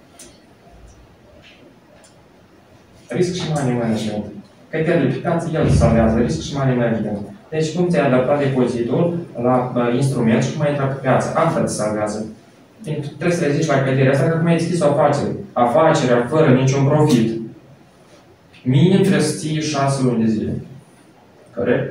Risc și money management. Criteriile pe piață, el se salvează. Risc și money management. Deci, cum ți-ai adaptat depozitul la uh, instrument și cum ai intrat pe piață? Asta te salvează. Deci, trebuie să rezici la criteria asta că cum ai deschis o afacere. Afacerea fără niciun profit. Minim trebuie să ții șase luni de zile. Corect?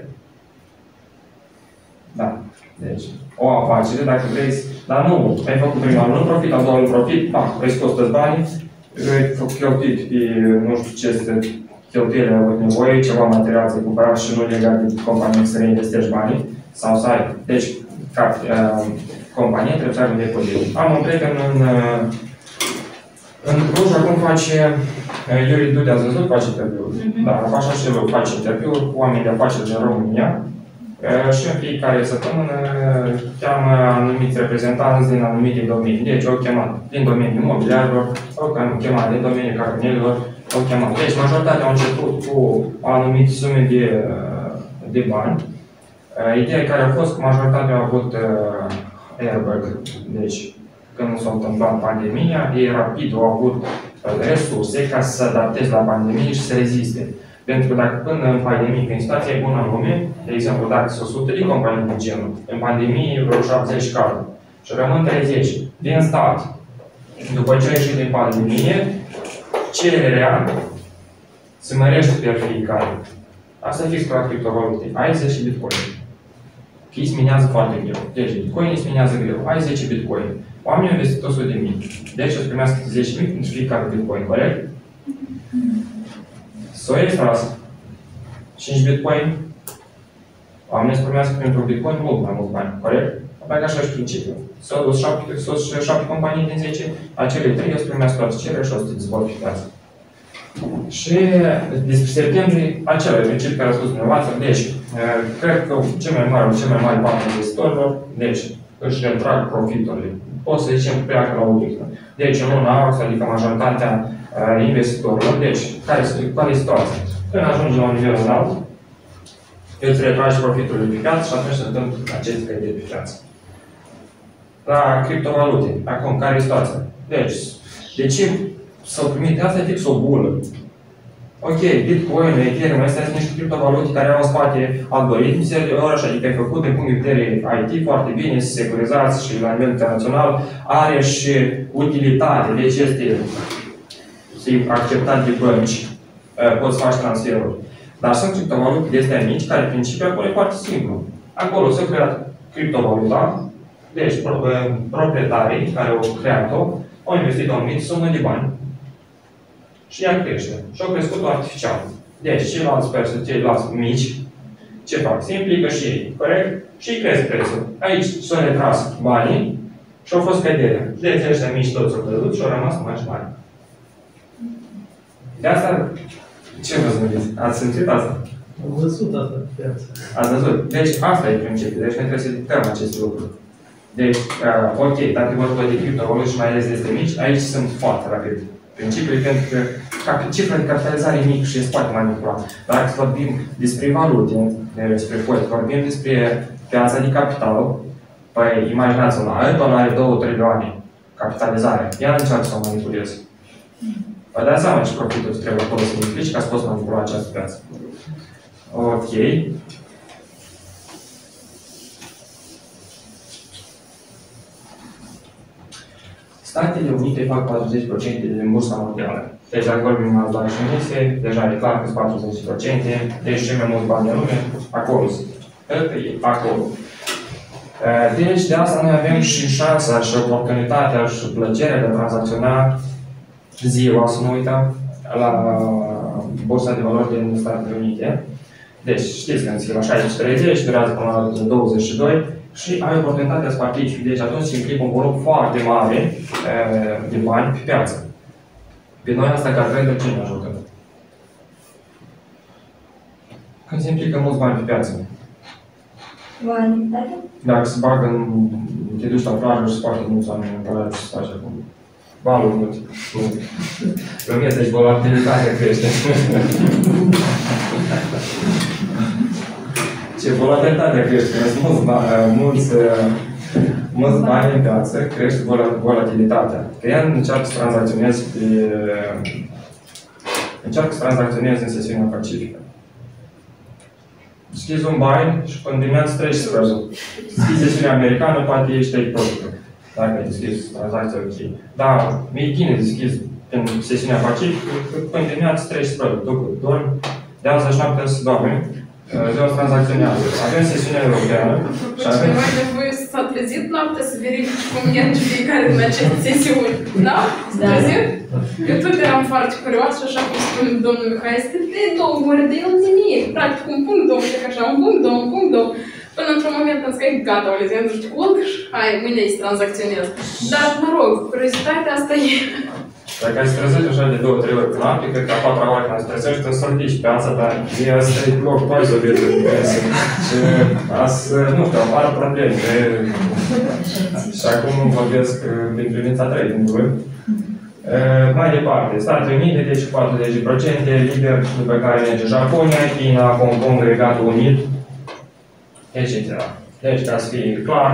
Da. Deci, o afacere, dacă vrei, dar nu, ai făcut prima lună profit, al doua lună profit, da, vrei să costă bani, ai făcut cheltuit pe, nu știu ce este cheltuielile, ai avut nevoie, ceva material să-i cumpărați și nu legat de companie să reinvestești banii, sau să ai. Deci, ca uh, companie trebuie să ai un depozit. Am un prieten în, uh, în Cluj, acum face, uh, Iuri Dudea, ați văzut, face interviuri. Mm-hmm. Da, așa și el face interviuri cu oameni de afaceri din România. Și în fiecare săptămână cheamă anumiți reprezentanți din anumite domenii. Deci au chemat din domeniul imobiliarilor, au chemat din domeniul carbonelor, au chemat. Deci majoritatea au început cu anumite sume de, de bani. Ideea care a fost că majoritatea au avut uh, airbag. Deci, când s-a întâmplat pandemia, ei rapid au avut resurse ca să se adapteze la pandemie și să reziste. Pentru că dacă până în pandemie, când situația e bună în lume, de exemplu, dacă sunt o sută de companii de genul, în pandemie vreo șaptezeci cad și rămân treizeci din stat. După ce a ieșit din pandemie, cererea se mărește pe fiecare. Asta e fix cu la criptovalute. Ai zece bitcoin. Că îi sminează foarte greu. Deci bitcoin îi sminează greu. Ai zece bitcoin. Oamenii au investit o sută de mii. Deci o să primească zece mii pentru fiecare bitcoin, corect? S-o extras cinci bitcoin, oamenii să primească pentru bitcoin mult mai mult bani, corect? Apoi așa și principiul. S-au dus șapte companii din zece, acele trei o să primească toate cereri și o să te dezvolte pe piață. Și despre septembrie, același principiu care a spus dumneavoastră, deci, cred că cel mai mare, cel mai mare parte investitorilor, deci, își retrag profiturile. O să zicem că pleacă la odihnă. Deci, în luna august, adică majoritatea investitorilor. Deci, care, care e situația? Când ajungi la un nivel înalt, eu îți retragi profiturile pe piață și atunci se dăm aceste credite pe piață. La criptovalute, acum, care e situația? Deci, de ce s-au primit? Asta e fix o bulă. Ok, Bitcoin, Ethereum, astea sunt niște criptovalute care au în spate algoritmi serioși, adică e făcut din punct de vedere I T foarte bine, securizați și la nivel internațional, are și utilitate, deci este acceptat de bănci, poți să faci transferuri. Dar sunt criptovalute de astea mici, care principiul acolo e foarte simplu. Acolo s-a creat criptovaluta, deci proprietarii care au creat-o, au investit o anumită sumă de bani și ea crește. Și au crescut artificial. Deci, ceilalți persoane, ceilalți mici, ce fac? Se implică și ei, corect? Și îi cresc prețul. Aici s-au retras banii și au fost cădere. Deci, ăștia mici toți s-au căzut și au rămas mai și mari. De asta, ce vă zâmbiți? Ați simțit asta? Am văzut asta pe piață. Ați văzut? Deci, asta e principiul. Deci, noi trebuie să dictăm aceste lucruri. Deci, uh, ok, dacă vorbim de criptovalute și mai ales de mici, aici sunt foarte rapid. Principiul e pentru că cifra de capitalizare e mică și este foarte manipulat. Dacă vorbim despre valute, despre foiet, vorbim despre piața de capital, păi imaginați-vă, Apple are două trilioane capitalizare. Ea încearcă să o manipuleze. Păi dați seama ce profituri trebuie acolo să implici ca să poți manipula această piață. Ok. Statele Unite fac patruzeci la sută din bursa mondială. Deci dacă vorbim azi la emisie, deja e clar că sunt patruzeci la sută, deci cei mai mulți bani în lume, acolo sunt. Acolo. Deci de asta noi avem și șansa și oportunitatea și plăcerea de a tranzacționa ziua, să nu uităm, la bursa de valori din Statele Unite. Deci știți că în la șaizeci treizeci, durează până la douăzeci și doi, și ai oportunitatea să participi. Deci atunci se implică un volum foarte mare de bani pe piață. Pe noi asta ca trader ce ne ajută? Când se implică mulți bani pe piață. Volatilitate? Dacă se bagă în... te duci la plajă și se foarte mulți oameni în plajă și se face acum. Valuri mulți. Pe mine, deci volatilitatea crește. Ce volatilitatea crește? Când sunt mulți, mulți, mulți bani în piață, crește volatilitatea. Că ea încearcă să tranzacționeze pe... încearcă să tranzacționeze în sesiunea pacifică. Deschizi un bani și până dimineața treci spread-ul. Deschizi sesiunea americană, poate ești ai profitul. Dacă ai deschis tranzacția ok. Dar mi-e bine deschis în sesiunea pacifică, până dimineața treci spread-ul. După dormi, de azi și noaptea să dormi. Ziua tranzacționează. Avem sesiunea europeană. Și avem... Mai nevoie să s-a trezit noaptea să verifici cum merge fiecare din aceste sesiuni. Da? S-a trezit? Eu tot eram foarte curioasă și așa cum spune domnul Mihai, este de două ore de el nimic. Practic un punct, două, și așa, un punct, două, un punct, două. Până într-un moment îmi scrie, gata, Olezia, nu știu cum, hai, mâine îi tranzacționez. Dar, mă rog, curiozitatea asta e... Dacă ai strezești așa de două, trei ori pe noapte, cred că a patra oară când ai strezești, trebuie să ridici piața, dar e asta e loc, tu ai să o vieță în piață. Și asta, nu știu, apar probleme. Și acum vorbesc din privința tradingului. Mai departe, Statele Unite, deci patruzeci la sută liber, după care merge Japonia, China, Hong Kong, Regatul Unit, et cetera. Deci, ca să fie clar,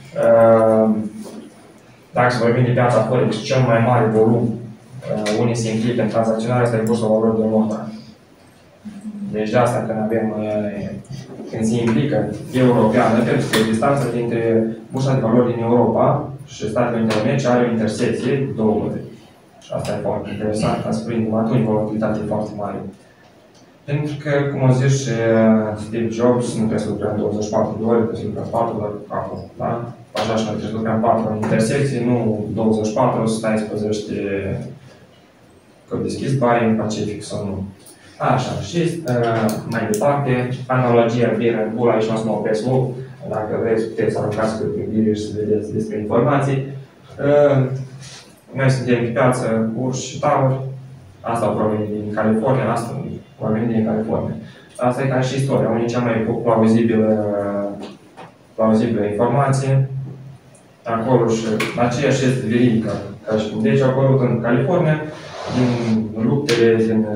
dacă să vorbim de piața Forex, cel mai mare volum unii se implică în tranzacționarea asta e bursa valorilor din Londra. Deci de asta când avem, când se implică europeană, pentru că distanța dintre bursa de valori din Europa și Statele Unite ale Americii are o intersecție de două ori. Și asta e foarte interesant, ca să prindem atunci volatilitate foarte mare. Pentru că, cum a zis și Steve Jobs, nu trebuie să lucrăm douăzeci și patru de ore, trebuie să lucrăm patru de ore acum, da? Așa și noi trebuie să lucrăm patru în intersecții, nu douăzeci și patru, să stai să păzești că deschizi bani în Pacific sau nu. Așa, și uh, mai departe, analogia bine în bula, aici nu o să mă opresc mult, dacă vreți puteți să aruncați cu privire și să vedeți despre informații. Uh, noi suntem pe piață urși și tauri, asta au provenit din California, asta provenit din California. Asta e ca și istoria, unii cea mai plauzibilă, plauzibilă informație. Acolo și aceeași este veridică. Deci au apărut în California, din luptele, din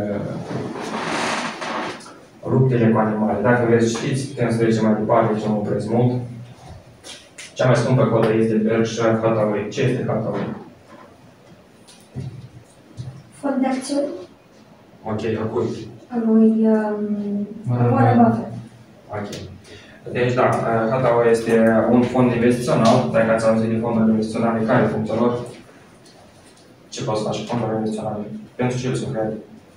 luptele cu animale. Dacă vreți știți, putem să trecem mai departe și nu mă opresc mult. Cea mai scumpă cotă este Berkshire Hathaway. Ce este Hathaway? Fond de acțiuni? Ok, a cui? Lui Warren Buffett. Ok. Deci, da, Hathaway este un fond investițional. Dacă ați auzit de fondurile investiționale, care e funcția lor? Ce poți face fondurile investiționale? Pentru ce sunt create?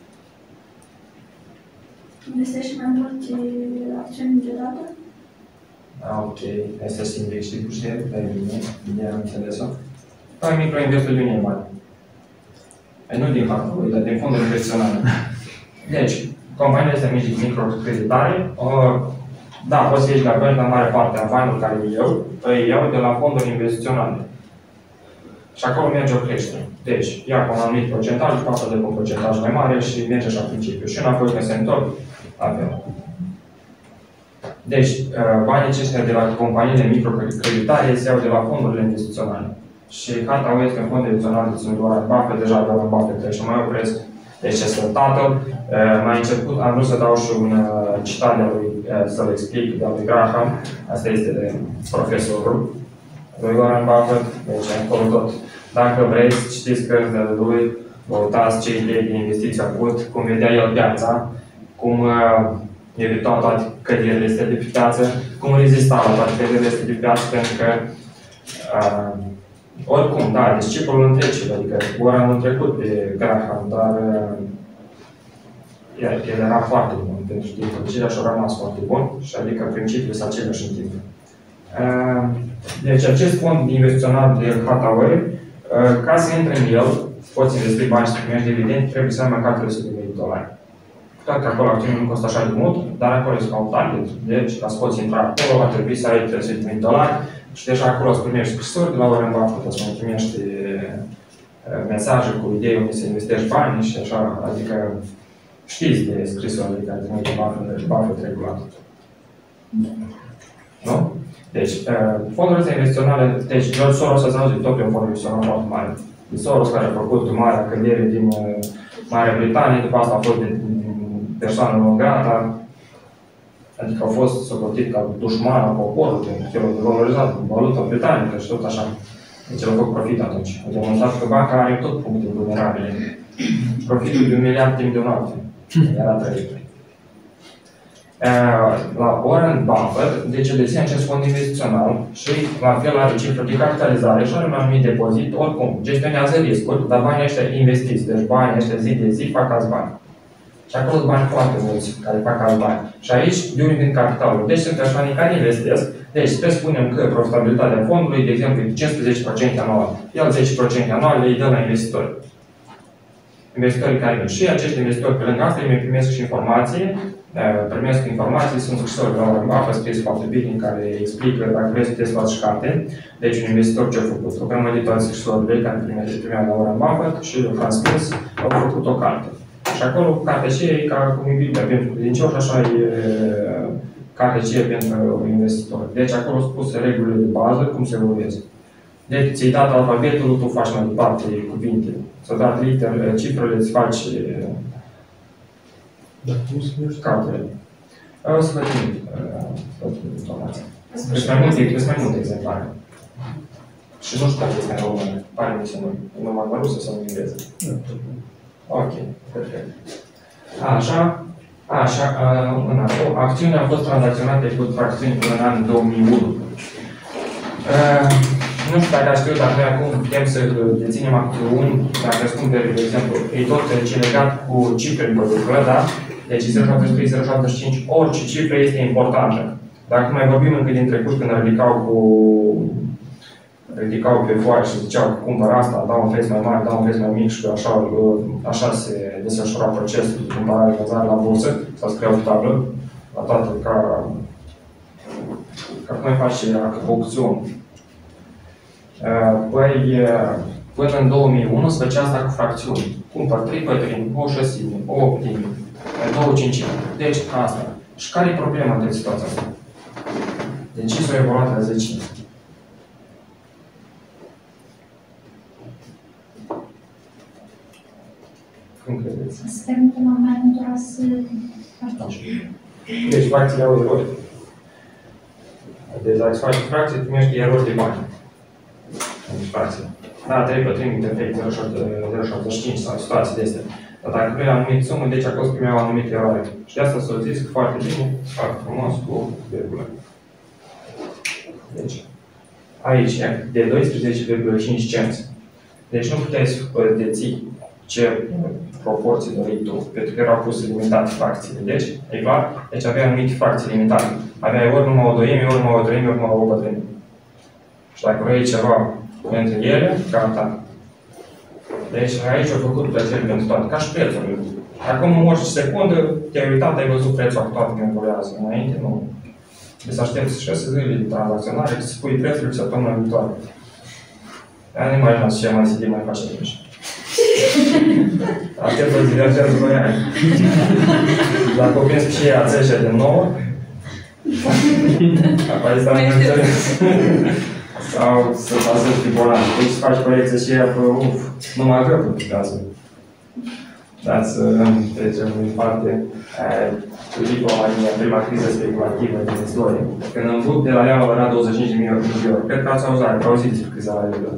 Investești mai multe acțiuni deodată? Ok, este simplic și puștet, de bine, bine am înțeles-o. Păi microinvestul din ei mari. E nu din Hathaway, dar din fonduri investiționale. Deci, compania este mici microcreditare. Da, poți să ieși la bani, dar mare parte a banilor care eu, îi iau de la fonduri investiționale. Și acolo merge o creștere. Deci, ia cu un anumit procentaj, pasă de un procentaj mai mare și merge așa principiu. Și înapoi când se întorc, la fel. Deci, banii aceștia de la companiile microcreditare se iau de la fondurile investiționale. Și Hathaway este un fond investițional de ținut Warren Buffett, deja de Warren Buffett trece și mai opresc. Deci este tatăl. Mai început, am vrut să dau și un citat de lui, să-l explic, de lui Graham. Asta este de profesorul lui Warren Buffett. Deci, acolo tot. Dacă vreți, citiți cărți de lui, vă uitați ce idei de investiții a avut, cum vedea el piața, cum evita toate căderile astea de pe piață, cum rezista la toate căderile astea de pe piață, pentru că uh, oricum, da, deci ciprul întrece, adică Warren a trecut pe Graham, dar uh, el, el era foarte bun pentru științele și a rămas foarte bun, și adică principiile sunt aceleași în timp. Uh, deci acest fond investițional de Hathaway, uh, ca să intri în el, poți investi bani și să primești dividend, trebuie să ai măcar trei sute de mii de dolari. Toate că acolo acțiunile nu costă așa de mult, dar acolo este ca un target. Deci, ca să poți intra acolo, va trebui să ai trei sute de mii de dolari și deja acolo îți primești scrisori de la Warren Buffett, îți mai primești mesaje cu idei unde să investești bani și așa, adică știți de scrisorile care trimite Buffett, Buffett regulat. Nu? Deci, fondurile investiționale, deci George Soros ați auzit, tot pe un fond investițional foarte mare. De Soros, care a făcut marea cădere din Marea Britanie, după asta a fost de persoană non grata, adică au fost socotit ca dușman al poporului, pentru că el a valorizat valuta britanică și tot așa. Deci el a făcut profit atunci. A demonstrat că banca are tot puncte vulnerabile. Profitul de un miliard timp de o noapte. Era trăit. La Warren Buffett, deci el deține acest fond investițional și la fel are cifră de capitalizare și are un anumit depozit, oricum, gestionează riscuri, dar banii ăștia investiți, deci banii ăștia zi de zi fac alți bani. Și acolo sunt bani foarte mulți care fac alți bani. Și aici, de unde vin capitalul? Deci sunt persoane care investesc. Deci, să spunem că profitabilitatea fondului, de exemplu, e cincisprezece la sută anual. El zece la sută anual le dă la investitori. Investitorii care vin. Și acești investitori, pe lângă asta, îi mai primesc și informații. Primesc informații, sunt scrisori la Warren Buffett, scris foarte bine, în care explică, dacă vreți, puteți să luați și carte. Deci, un investitor ce a făcut? O grămadă de toate scrisorile care primeau la Warren Buffett și le-au transmis, au făcut o carte. Și acolo, cartea aceea e ca cum e Biblia pentru credincioși, așa e cartea aceea pentru investitori. Deci acolo sunt puse regulile de bază, cum se urmeze. Deci ți-ai dat alfabetul, tu faci mai departe cuvintele. S-au dat literele, cifrele, îți faci cartele. O să vă trimit informația. Sunt mai multe, sunt mai multe exemplare. Și nu știu dacă este în română. Pare mi se nu. E numai în rusă sau în engleză. Ok, perfect. Așa, așa, în acolo, acțiunile au fost tranzacționate cu fracțiuni până în anul două mii unu. Uh, nu știu dacă ați știut, dar noi acum putem să deținem acțiuni, dacă răspundere, de exemplu, e tot ce legat cu cifre în producătură, da? Deci zero virgulă șaptezeci și trei, zero virgulă șaptezeci și cinci, orice cifră este importantă. Dacă mai vorbim încă din trecut, când ridicau cu ridicau pe foaie și ziceau că cumpăr asta, dau un preț mai mare, dau un preț mai mic și așa, așa se desfășura procesul de cumpărare vânzare la bursă, sau scriau pe tablă, la toate ca ca cum mai face opțiuni. Păi, până în două mii unu se făcea asta cu fracțiuni. Cumpăr trei pătrimi, o șăsime, o optime, două cincimi. Deci asta. Și care e problema de situația asta? De ce s-a evoluat la zecime? Cum credeți? Să permită mai multora să faci. Deci fracțiile au erori. Deci dacă îți faci fracție, primești erori de bani. Deci fracție. Da, trei pătrimi, perfect, zero virgulă șaptezeci și cinci sau situații de astea. Dar dacă vrei anumit sumă, deci acolo primeau anumite eroare. Și de asta s-o zis foarte bine, foarte frumos, cu virgulă. Deci, aici e de doisprezece virgulă cinci cenți. Deci nu puteai să deții ce proporții doreai tu, pentru că erau puse limitate fracțiile. Deci, e clar? Deci aveai anumite fracții limitate. Aveai ori numai o doime, ori numai o treime, ori numai o pătrime. Și dacă vrei ceva între ele, gata. Deci aici au făcut plăceri pentru toate, ca și prețurile. Acum, în orice secundă, te-ai uitat, ai văzut prețul actual când evoluează. Înainte, nu. Deci aștepți șase zile de tranzacționare, să spui prețurile săptămâna viitoare. Dar nu imaginați ce mai zi mai face atunci. Aștept o divergență doi ani. Dacă o prins și ea zece de nouă, apoi să am înțeles. Sau să bazezi Fibonacci. Deci să faci corecție și ea pe uf, numai greu pe cazul. Dar să trecem în parte. Lipomania, prima criză speculativă din istorie. Când în but de la ea a douăzeci și cinci de mii de euro. Cred că ați auzit, auzit despre criza la Lidl.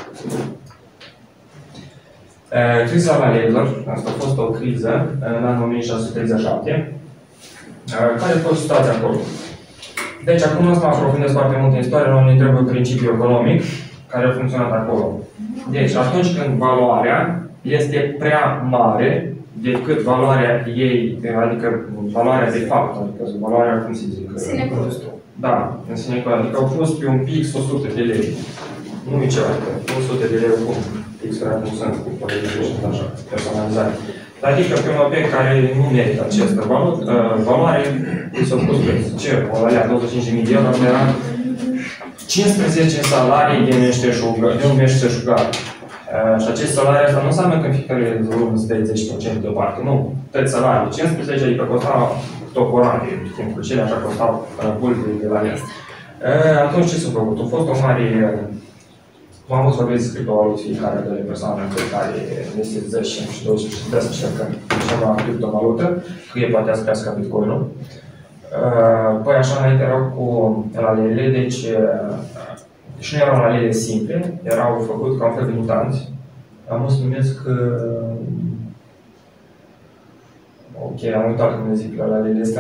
Criza la Lidl, asta a fost o criză în anul o mie șase sute treizeci și șapte. Care a fost situația acolo? Deci, acum nu o să mă aprofundez foarte mult în istorie, nu ne trebuie principiul economic care a funcționat acolo. Deci, atunci când valoarea este prea mare decât valoarea ei, adică valoarea de fapt, adică valoarea, cum se zice? Sine costul. Da, în sine costul. Adică au fost pe un pix o sută de lei. Nu e ceva, o sută de lei cum pixuri acum sunt cu colegii și așa, personalizare. Adică pe un obiect care nu merită această valoare, îi s-a pus preț. Ce? O alea douăzeci și cinci de mii de euro, era cincisprezece salarii din un meșteșugar. Și acest salariu asta nu înseamnă că în fiecare lună îți dai zece la sută deoparte. Nu. Toți salarii. cincisprezece, adică costau toporante, timpul cele așa costau bulburi de la el. Atunci ce s-a făcut? A fost o mare... M-am văzut vorbesc despre criptovaluți fiecare de persoană pe care este zece și douăzeci și putea să încercăm ceva criptovalută, că e poate să crească bitcoin-ul. Păi așa înainte erau cu lalele, deci și nu erau lalele simple, erau făcut ca un fel de mutanți. Am o să numesc... Ok, am uitat cum le zic la lalele astea.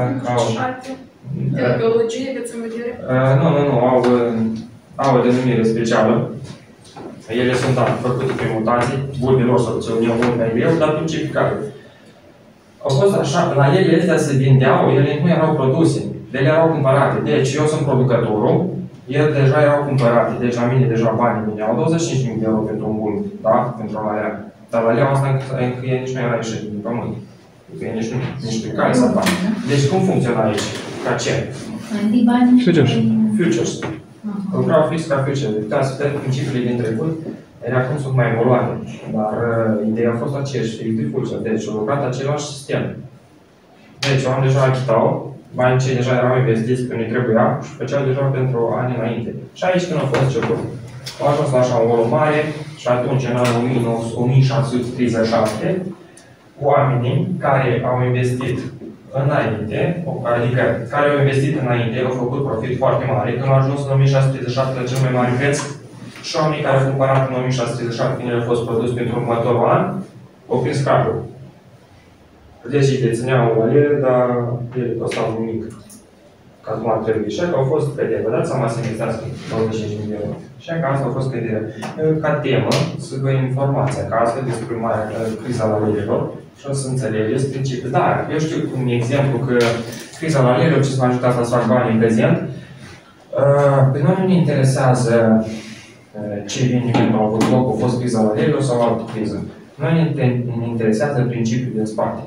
De biologie, veți în vedere? Nu, nu, nu, au, au o denumire specială. Ele sunt da, făcute prin mutații, bulbelor sau ce uneau mult mai greu, dar principicate. Au fost așa, la ele astea se vindeau, ele nu erau produse, ele erau cumpărate. Deci eu sunt producătorul, ele deja erau cumpărate, deci la mine deja banii mine au douăzeci și cinci de mii de euro pentru un bulb, da? Pentru o alea. Dar la alea asta încă e nici nu era ieșit din pământ. Adică e nici, nici pe care să fac. Deci cum funcționa aici? Ca ce? Futures. Futures. Vreau fix ca future. Uitați, vedeți principiile din trecut, ele acum sunt mai evoluate. Dar uh, ideea a fost aceeași, fix de future. Deci, au lucrat același sistem. Deci, eu am deja achitau, banii cei deja erau investiți când îi trebuia și făceau deja pentru ani înainte. Și aici când a fost început. Au ajuns la așa un volum mare și atunci, în anul o mie șase sute treizeci și șapte, oamenii care au investit înainte, adică care au investit înainte, au făcut profit foarte mare, când au ajuns în o mie șase sute treizeci și șapte la cel mai mare preț, și oamenii care au cumpărat în o mie șase sute treizeci și șapte, când ele au fost produs pentru următorul an, au prins capul. Deci îi dețineau la ele, dar ele costau nimic. Că acum trebuie. Și că au fost credere. Vă dați seama să investească douăzeci și cinci de mii de euro. Și că asta a fost credere. Ca temă, să vă informația, că astfel despre mai criza la lelelor și o să înțelegeți principiul. Dar, eu știu un exemplu că criza la lelelor, ce să mă ajutați să fac bani în prezent, pe noi nu ne interesează ce evenimentul a avut loc, a fost criza la lelelor sau altă criză. Noi ne interesează principiul din spate.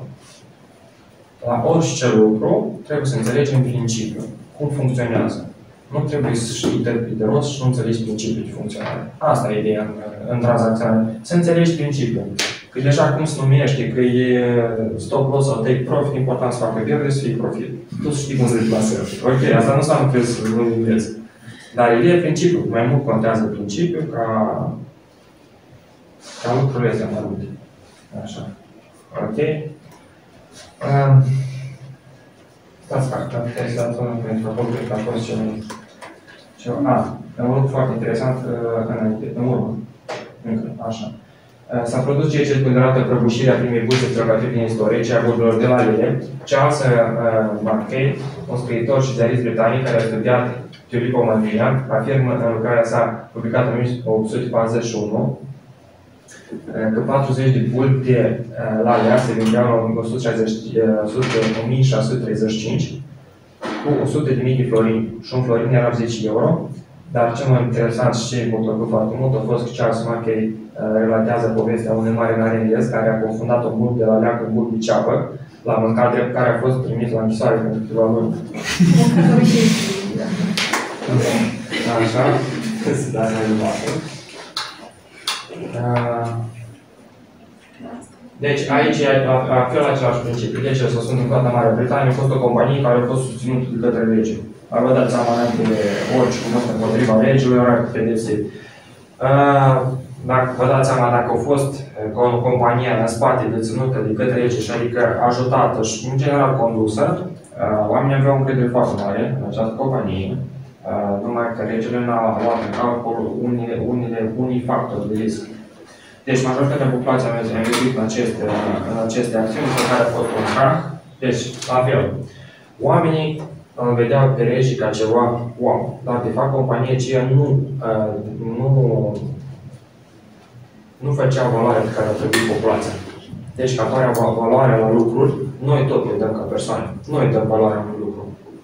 La orice lucru trebuie să înțelegem principiul. Cum funcționează. Nu trebuie să știi termenii de rost și nu înțelegi principiul de funcționare. Asta e ideea în, în tranzacționare. Să înțelegi principiul. Că deja cum se numește, că e stop loss sau take profit, important să facă pierdere, să fie profit. Tu știi cum să-i plasează. Ok, asta nu înseamnă că trebuie să nu înveți. Dar ideea principiul. Mai mult contează principiul ca, ca lucrurile astea mai multe. Așa. Ok? Um, stați că am interesat pentru raportul că a fost ceva. ceva. A, un lucru foarte interesant înainte, în urmă. Încă, așa. S-a produs ceea ce considerată prăbușirea primei burse prerogative din istorie, cea a burselor de la Lille. Charles Mackay, un scriitor și ziarist britanic care a studiat tulipomania, afirmă în lucrarea sa publicată în o mie opt sute patruzeci și unu că patruzeci de bulbi de lalea se vindeau în o mie șase sute treizeci și cinci cu o sută de mii de florini și un florin era zece euro. Dar cel mai interesant și ce m-a plăcut foarte mult a fost că Charles Mackay relatează povestea unui mare englez care a confundat un bulb de la leac cu un bulb de ceapă la mâncat drept care a fost trimis la închisoare pentru câteva luni. Așa, să dați mai departe. Deci aici e fel același principiu. Deci s-a întâmplat în Marea Britanie, a fost o companie care a fost susținută de către lege. Vă dați seama înainte de orice cunosc împotriva legilor, era pedepsit. Dacă vă dați seama dacă a fost o companie în spate deținută de către lege și adică ajutată și în general condusă, oamenii aveau încredere foarte mare în această companie, numai că regele n-a luat în calcul unile, unile, unii factori de risc. Deci majoritatea populației a investit în aceste, în aceste acțiuni pe care a fost un crach. Deci, la fel, oamenii îl vedeau pe regi ca ceva om, dar de fapt compania aceea nu, nu, nu făcea valoarea pe care a trebuit populația. Deci, ca aparea valoarea la lucruri, noi tot ne dăm ca persoane. Noi dăm valoarea unui lucru.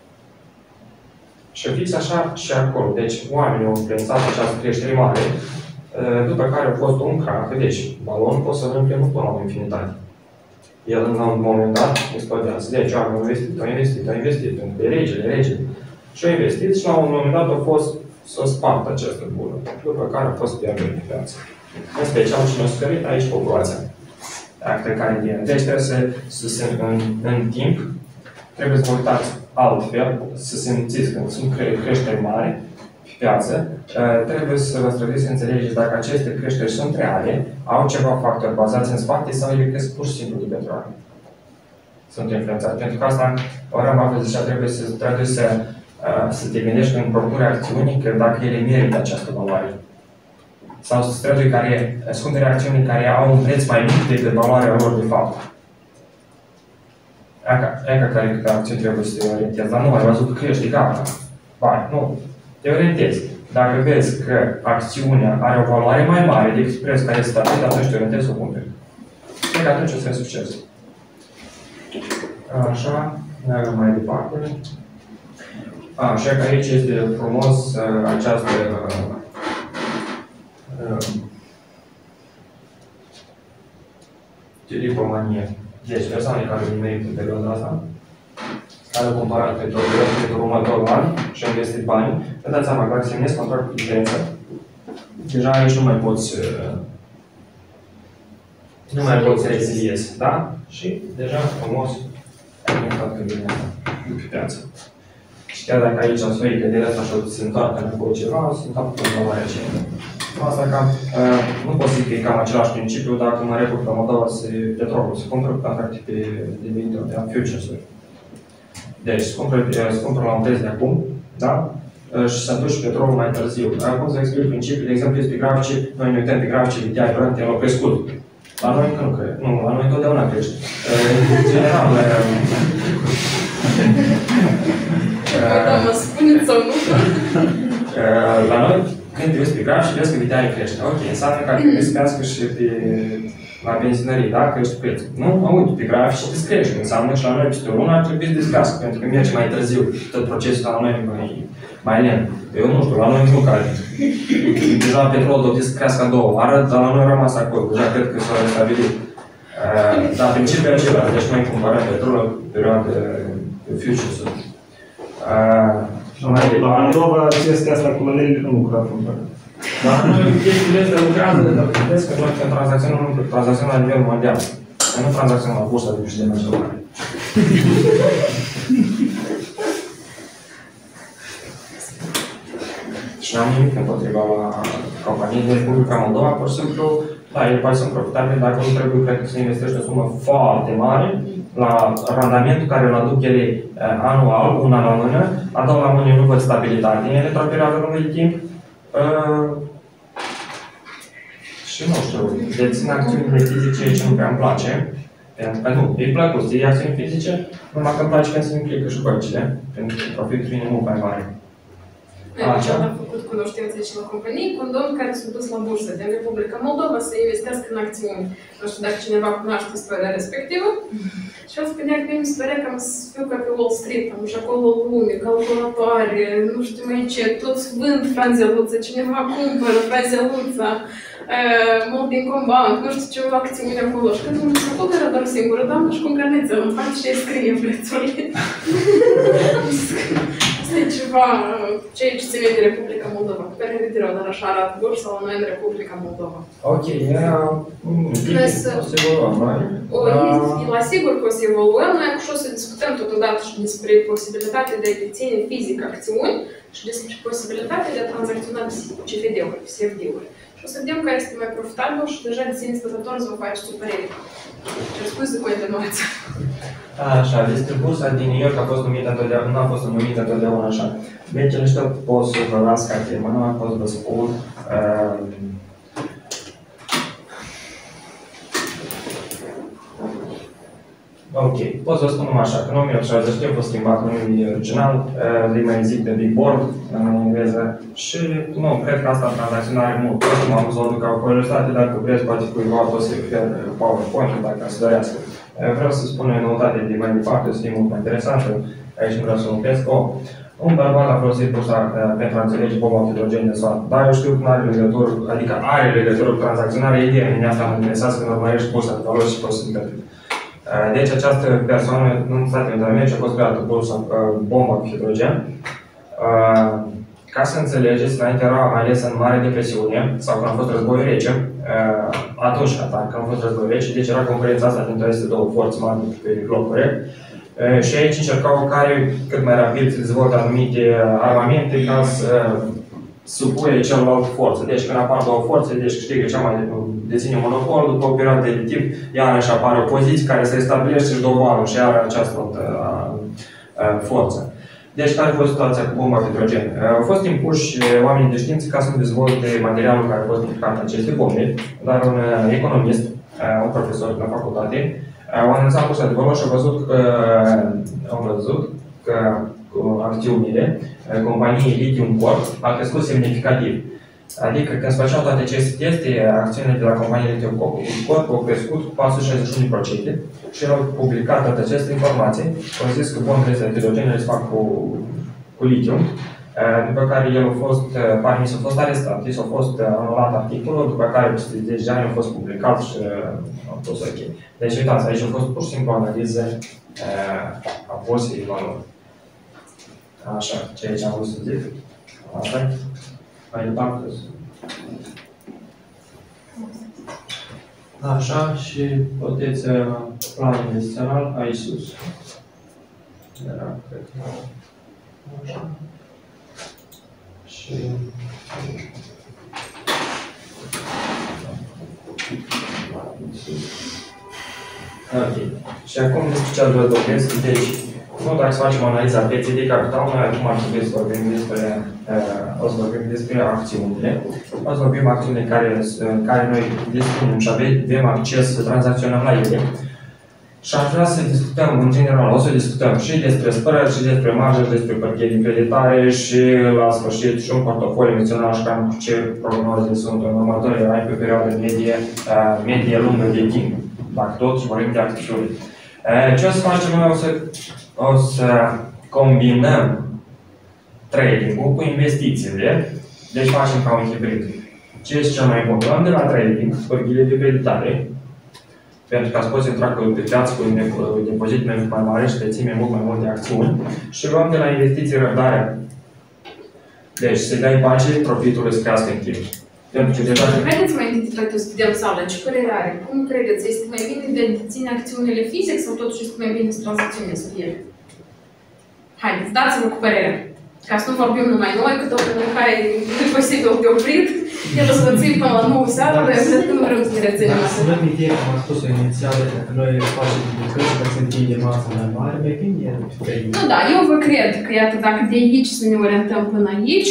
Și fix așa și acolo. Deci, oamenii au influențat această creștere mare, după care a fost un crach. Deci, balonul poți să-l împlini până la infinitate. El, la un moment dat, explodează. Deci, oamenii au investit, au investit, au investit, pentru că e regele, regele. Și au investit și la un moment dat a fost să spartă această bulă. După care a fost pierdut pe piață. În special, cine a suferit aici populația. Acte care vine. Deci, trebuie să, să se, în, în timp, trebuie să vă uitați altfel, să simțiți când sunt cre creșteri mari pe piață, trebuie să vă străduiți să înțelegeți dacă aceste creșteri sunt reale, au ceva factori bazați în spate sau ele cresc pur și simplu de petrol. Sunt influențate. Pentru că asta, Warren Buffett zicea, trebuie să, trebuie să, să te gândești în propune acțiunii că dacă ele merită această valoare. Sau strădui care sunt acțiuni care au un preț mai mic decât valoarea lor de fapt. E ca care acțiuni trebuie să te orientezi, dar nu ai văzut că crește, gata. Bani, nu. Te orientezi. Dacă vezi că acțiunea are o valoare mai mare decât prețul care este stabilit, atunci te orientezi să o cumperi. Cred că atunci o să ai succes. Așa, mergem mai departe. Așa că aici este frumos uh, această uh, uh, tulipomanie. Deci, persoane care au nimerit în perioada asta, care au cumpărat pentru următorul an și au investit bani, vă dați seama că dacă semnezi contractul cu diferență, deja aici nu mai poți nu mai poți reziliezi, da? Și deja frumos ai intrat când vine pe piață. Și chiar dacă aici am spus că de asta și-o se întoarcă înapoi ceva, se întoarcă în valoarea aceea. Asta cam, uh, nu pot să zic că e cam același principiu, dacă în Republica Moldova se petrolul se cumpără contracte pe de viitor, de futures-uri. Deci, se cumpără, se cumpără la un preț de acum, da? Uh, și se aduce petrolul mai târziu. Acum să explic principiul, de exemplu, este pe grafice, noi ne uităm pe grafice de diari, rând, el a crescut. La noi încă nu crește. Nu, la noi întotdeauna crește. Uh, în general, Da, mă spuneți sau nu? La noi, când te uiți pe graf și vezi că viteaia crește. Ok, înseamnă că trebuie să crească și pe, la benzinării, da? Crește prețul. Nu? Mă uit pe graf și te crește. Înseamnă că și la noi peste o lună ar trebui să descrească, pentru că merge mai târziu. Tot procesul la noi mai, mai lent. Eu nu știu, la noi nu care. Deja petrolul trebuie să crească a doua oară, dar la noi a rămas acolo. Deja cred că s-a restabilit. Dar principiul e acela. Deci noi cumpărăm petrolul în perioadă de futures-uri. La Moldova, chestia asta cu mănerile nu lucrează. Dar noi chestiile astea lucrează, dar vedeți că noi tranzacționăm, tranzacționăm la nivel mondial. Noi nu tranzacționăm la bursa de câștigăm așa mare. Și n-am nimic împotriva la companii din Republica Moldova, pur și simplu, da, ele poate sunt profitabile, dacă nu trebuie, cred că să investești o sumă foarte mare la randamentul care îl aduc ele uh, anual, una la mână, a doua la mână nu văd stabilitate în ele într-o perioadă lungă de timp uh, și nu știu, dețin acțiunile fizice ce nu prea îmi place, pentru că nu, e plăcut să iei acțiuni fizice, numai că îmi place când se implică și bărcile, pentru că profitul e mult mai mare. Deci am făcut cunoștințe și la companii cu un domn care s-a dus la bursă din Republica Moldova să investească în acțiuni. Nu știu dacă cineva cunoaște istoria respectivă. Și el spunea că mi se părea că am să fiu ca pe Wall Street, am și acolo lume, calculatoare, nu știu mai ce, toți vând franzeluță, cineva cumpără franzeluța, mult din combat, nu știu ce acțiuni acolo. Și când mi s-a făcut era doar singură, doamnă, și cu graniță, în fapt ce scrie prețurile. Asta e ceva, ceea ce ține de Republica Moldova. Pe care rău, dar așa arată bursa la noi în Republica Moldova. Ok, era... o să evoluăm, noi. La sigur că o să evoluăm, noi acum o să discutăm totodată și despre posibilitatea de a deține fizic acțiuni și despre posibilitatea de a tranzacționa C F D-uri, C F D-uri. Și o să vedem care este mai profitabil și deja de sine stătător să vă faceți o părere. Cer scuze cu continuația. Așa, despre bursa din New York a fost numită întotdeauna, nu a fost numită întotdeauna așa. Deci, nu știu, pot să vă las ca firmă, nu pot să vă spun. Uh, ok, pot să vă spun numai așa, că în o mie opt sute șaizeci a fost schimbat numele original, uh, mai zic de Big Board, în engleză, și nu, cred că asta tranzacționare mult. Nu m-am văzut ca o curiositate, dacă vreți, poate cuiva pot să refer PowerPoint-ul, dacă se dorească. Vreau să spun o noutate de mai departe, să fie mult mai interesantă. Aici vreau să numesc. Oh, un bărbat a folosit bursa pentru a înțelege bomba cu hidrogen de soare. Dar eu știu că nu are legătură, adică are legătură cu tranzacționarea, ideea în asta mă interesează când urmărești bursa de valori și posibilități. Deci această persoană, în Statele Unite ale Americii, a fost creată bursa bomba cu hidrogen. Ca să înțelegeți, înainte era mai ales în Mare Depresiune, sau când a fost război rece, atunci, când a fost război rece, deci era concurența asta dintre aceste două forțe mari pe glob, corect? Și aici încercau care, cât mai rapid, să dezvolte anumite armamente ca să supune celălalt forță. Deci când apar două forțe, deci câștigă cea mai deține monopol, după o perioadă de timp, iarăși apare o poziție care se stabilește și doboară și are această forță. Deci, care a fost situația cu bomba cu hidrogen? Au fost impuși oamenii de știință ca să dezvolte materialul care a fost implicat în aceste bombe, dar un economist, un profesor la facultate, au analizat bursa de valori și au văzut că, au văzut că acțiunile companiei Lithium Corp au crescut semnificativ. Adică când se făceau toate aceste teste, acțiunile de la compania Lithium Corp au crescut cu patru sute șaizeci și unu la sută și au publicat toate aceste informații. Au zis că bombele de hidrogen le fac cu, cu lithium, după care el a fost, parmi s-a fost arestat, s-a fost anulat articolul, după care peste zece ani a fost publicat și a fost ok. Deci uitați, aici a fost pur și simplu o analiză a bursei de valori. Așa, ceea ce am vrut să zic. Asta e. Mai departe. Așa, și puteți planul investițional aici sus. Era, cred că... Așa. Și... Ok. Și acum despre ce vă doresc, deci, nu dacă să facem analiza pieței de capital, noi acum ar trebui să vorbim despre, uh, o să vorbim despre acțiunile. O să vorbim acțiunile care, care noi dispunem și avem acces să tranzacționăm la ele. Și aș vrea să discutăm, în general, o să discutăm și despre spărări, și despre marjă, și despre părchie de creditare, și la sfârșit și un portofoliu emoțional și cam ce prognoze sunt în următoarele ani pe perioadă medie, uh, medie lungă de timp. Dacă tot și vorbim de acțiuni. Uh, ce o să facem noi? O să O să combinăm trading-ul cu investițiile, deci facem ca un hibrid. Ce este cel mai bun? Luăm de la trading, părghile de creditare, pentru ca să poți intra pe piață cu depozite mai mare și deține mult mai multe acțiuni, și luăm de la investiții răbdare. Deci, să-i dai pace, profitul îți crească în timp. Haideți mai întâi să studiăm sala. Ce părere are? Cum credeți? Este mai bine de a deține acțiunile fizic sau totuși este mai bine să tranzacționezi cu ele? Haideți, dați-vă cu părerea. Ca să nu vorbim numai noi, că domnul care nu e posibil de oprit, el o să vă țin până la nouă seara, dar eu cred că nu vrem să ne reținem asta. Să văd ideea, cum am spus-o inițial, că noi facem lucruri ca să întindem masă mai mare, mai bine e. Nu, da, eu vă cred că, iată, dacă de aici să ne orientăm până aici,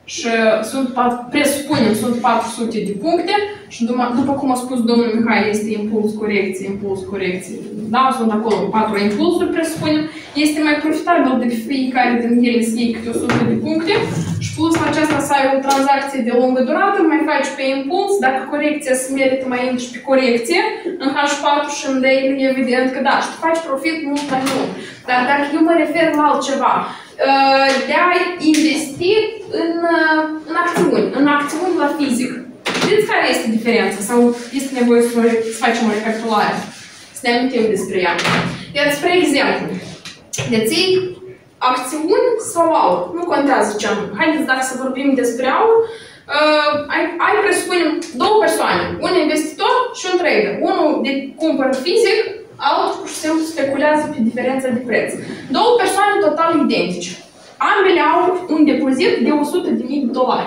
și sunt, presupunem, sunt patru sute de puncte și după, după cum a spus domnul Mihai, este impuls, corecție, impuls, corecție. Da, sunt acolo patru impulsuri, presupunem. Este mai profitabil de fiecare din ele să iei câte o sută de puncte și plus la aceasta să ai o tranzacție de lungă durată, mai faci pe impuls, dacă corecția se merită, mai intri pe corecție, în H patru și în daily, evident că da, și tu faci profit mult mai mult. Dar dacă eu mă refer la altceva, de a investi în, în acțiuni, în acțiuni la fizic. Știți care este diferența? Sau este nevoie să, să facem o recapitulare? Să ne amintim despre ea. Iar, spre exemplu, deții acțiuni sau aur. Nu contează ce am. Haideți dacă să vorbim despre aur. Uh, ai, ai presupunem două persoane. Un investitor și un trader. Unul de cumpără fizic, altul pur și simplu speculează pe diferența de preț. Două persoane total identice. Ambele au un depozit de o sută de mii de dolari.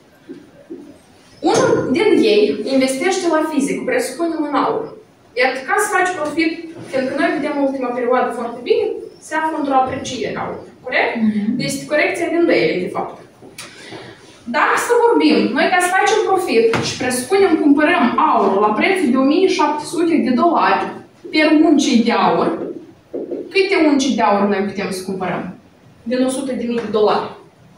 Unul din ei investește la fizic, presupunem în aur. Iar ca să faci profit, fiindcă noi vedem ultima perioadă foarte bine, se află într-o apreciere aur. Corect? Mm-hmm. Deci corecția din daily, de fapt. Dacă să vorbim, noi ca să facem profit și presupunem cumpărăm aurul la prețul de o mie șapte sute de dolari per uncii de aur, câte uncii de aur noi putem să cumpărăm? Din o sută de mii de dolari.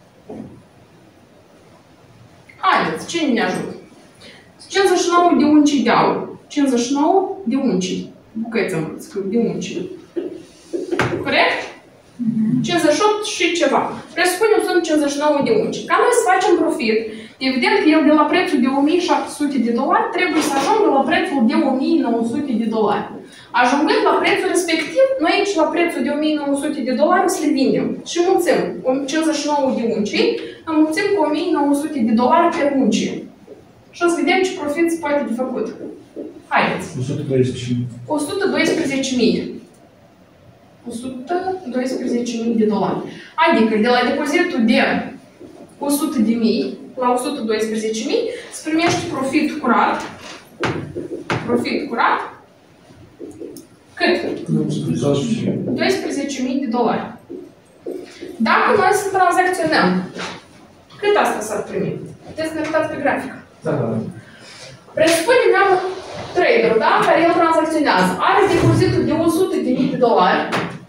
Haideți, cine ne ajută? cincizeci și nouă de uncii de aur. cincizeci și nouă de uncii. Bucăți am scriu, de uncii. Corect? cincizeci și opt și ceva. Presupunem sunt cincizeci și nouă de unci. Ca noi să facem profit, evident că el de la prețul de o mie șapte sute de dolari trebuie să ajungă la prețul de o mie nouă sute de dolari. Ajungând la prețul respectiv, noi aici la prețul de o mie nouă sute de dolari să le vindem și mulțim cincizeci și nouă de unci, înmulțim cu o mie nouă sute de dolari pe unci. Și o să vedem ce profit se poate de făcut. Haideți! o sută doisprezece mii. o sută doisprezece mii. o sută doisprezece mii de dolari. Adică de la depozitul de o sută de mii la o sută doisprezece mii se primește profit curat. Profit curat. Cât? doisprezece mii de dolari. Dacă noi să tranzacționăm, cât asta s-ar primi? Puteți să ne uitați pe grafic. Da, da, da. Presupunem am traderul, da? Care el tranzacționează. Are depozitul de o sută de mii de dolari.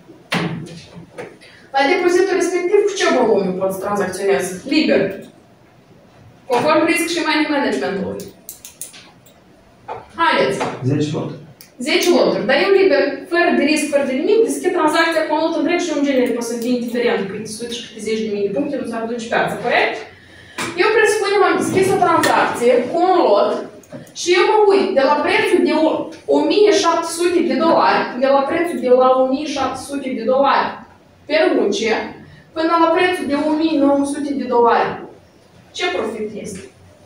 La depozitul respectiv, cu ce volume pot să tranzacționez? Liber. Conform risc și money management-ului. Haideți. zece loturi. zece loturi. Dar eu liber, fără de risc, fără de nimic, deschid tranzacția cu un lot întreg și în genere poate să fie indiferent câte sute și câte zeci de mii de puncte, nu s-ar duce piața, corect? Eu presupunem am deschis o tranzacție cu un lot și eu mă uit de la prețul de o mie șapte sute de dolari, de la prețul de la o mie șapte sute de dolari per unce, până la prețul de o mie nouă sute de dolari. Ce profit este?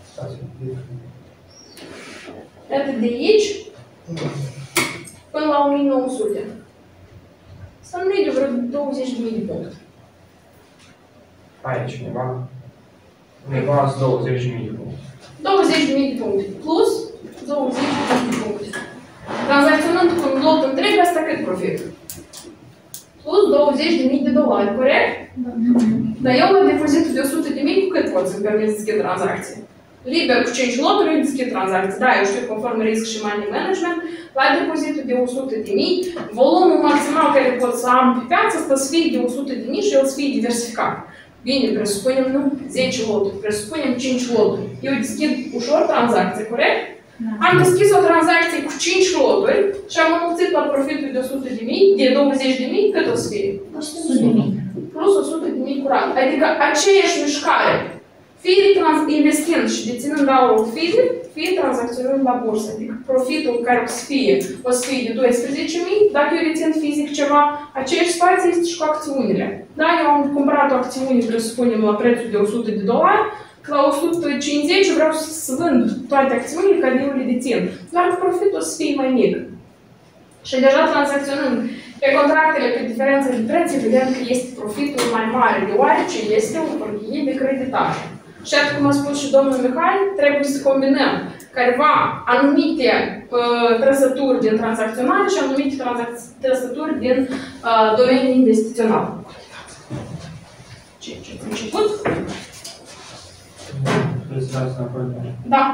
Iată de aici până la o mie nouă sute. Să nu de vreo douăzeci de mii de puncte. Aici, undeva. Undeva sunt douăzeci de mii de puncte. douăzeci de mii de puncte. Plus douăzeci de mii de puncte. Tranzacționând cu un lot întreg, asta cât profit? Plus douăzeci de mii de dolari, corect? Da. Dar eu la depozitul de o sută de mii, cu cât pot să-mi permit să deschid tranzacție? Liber cu cinci loturi, eu deschid tranzacție. Da, eu știu conform risc și money management, la depozitul de o sută de mii, volumul maximal care pot să am pe piață asta să fie de o sută de mii și el să fie diversificat. Bine, presupunem nu zece loturi, presupunem cinci loturi. Eu deschid ușor tranzacție, corect? Da. Am deschis o tranzacție cu cinci loturi și am înmulțit la profitul de o sută de mii, de douăzeci de mii, cât o să fie? o sută de mii. Plus o sută de mii curat. Adică aceeași mișcare. Fie investind și deținând aurul fizic, fie tranzacționând la bursă. Adică profitul care o să fie, o să fie de douăsprezece mii, dacă eu dețin fizic ceva, aceeași situație este și cu acțiunile. Da, eu am cumpărat o acțiune, presupunem, la prețul de o sută de dolari, la o sută cincizeci vreau să vând toate acțiunile care eu le dețin. Dar profitul o să fie mai mic. Și deja tranzacționând pe contractele pe diferență de preț, evident că este profitul mai mare, deoarece este un pârghie de creditare. Și atât cum a spus și domnul Mihai, trebuie să combinăm careva anumite uh, trăsături din tranzacționare și anumite trăsături din uh, domeniul investițional. Ce, ce, început? Vreți să dați înapoi? Da.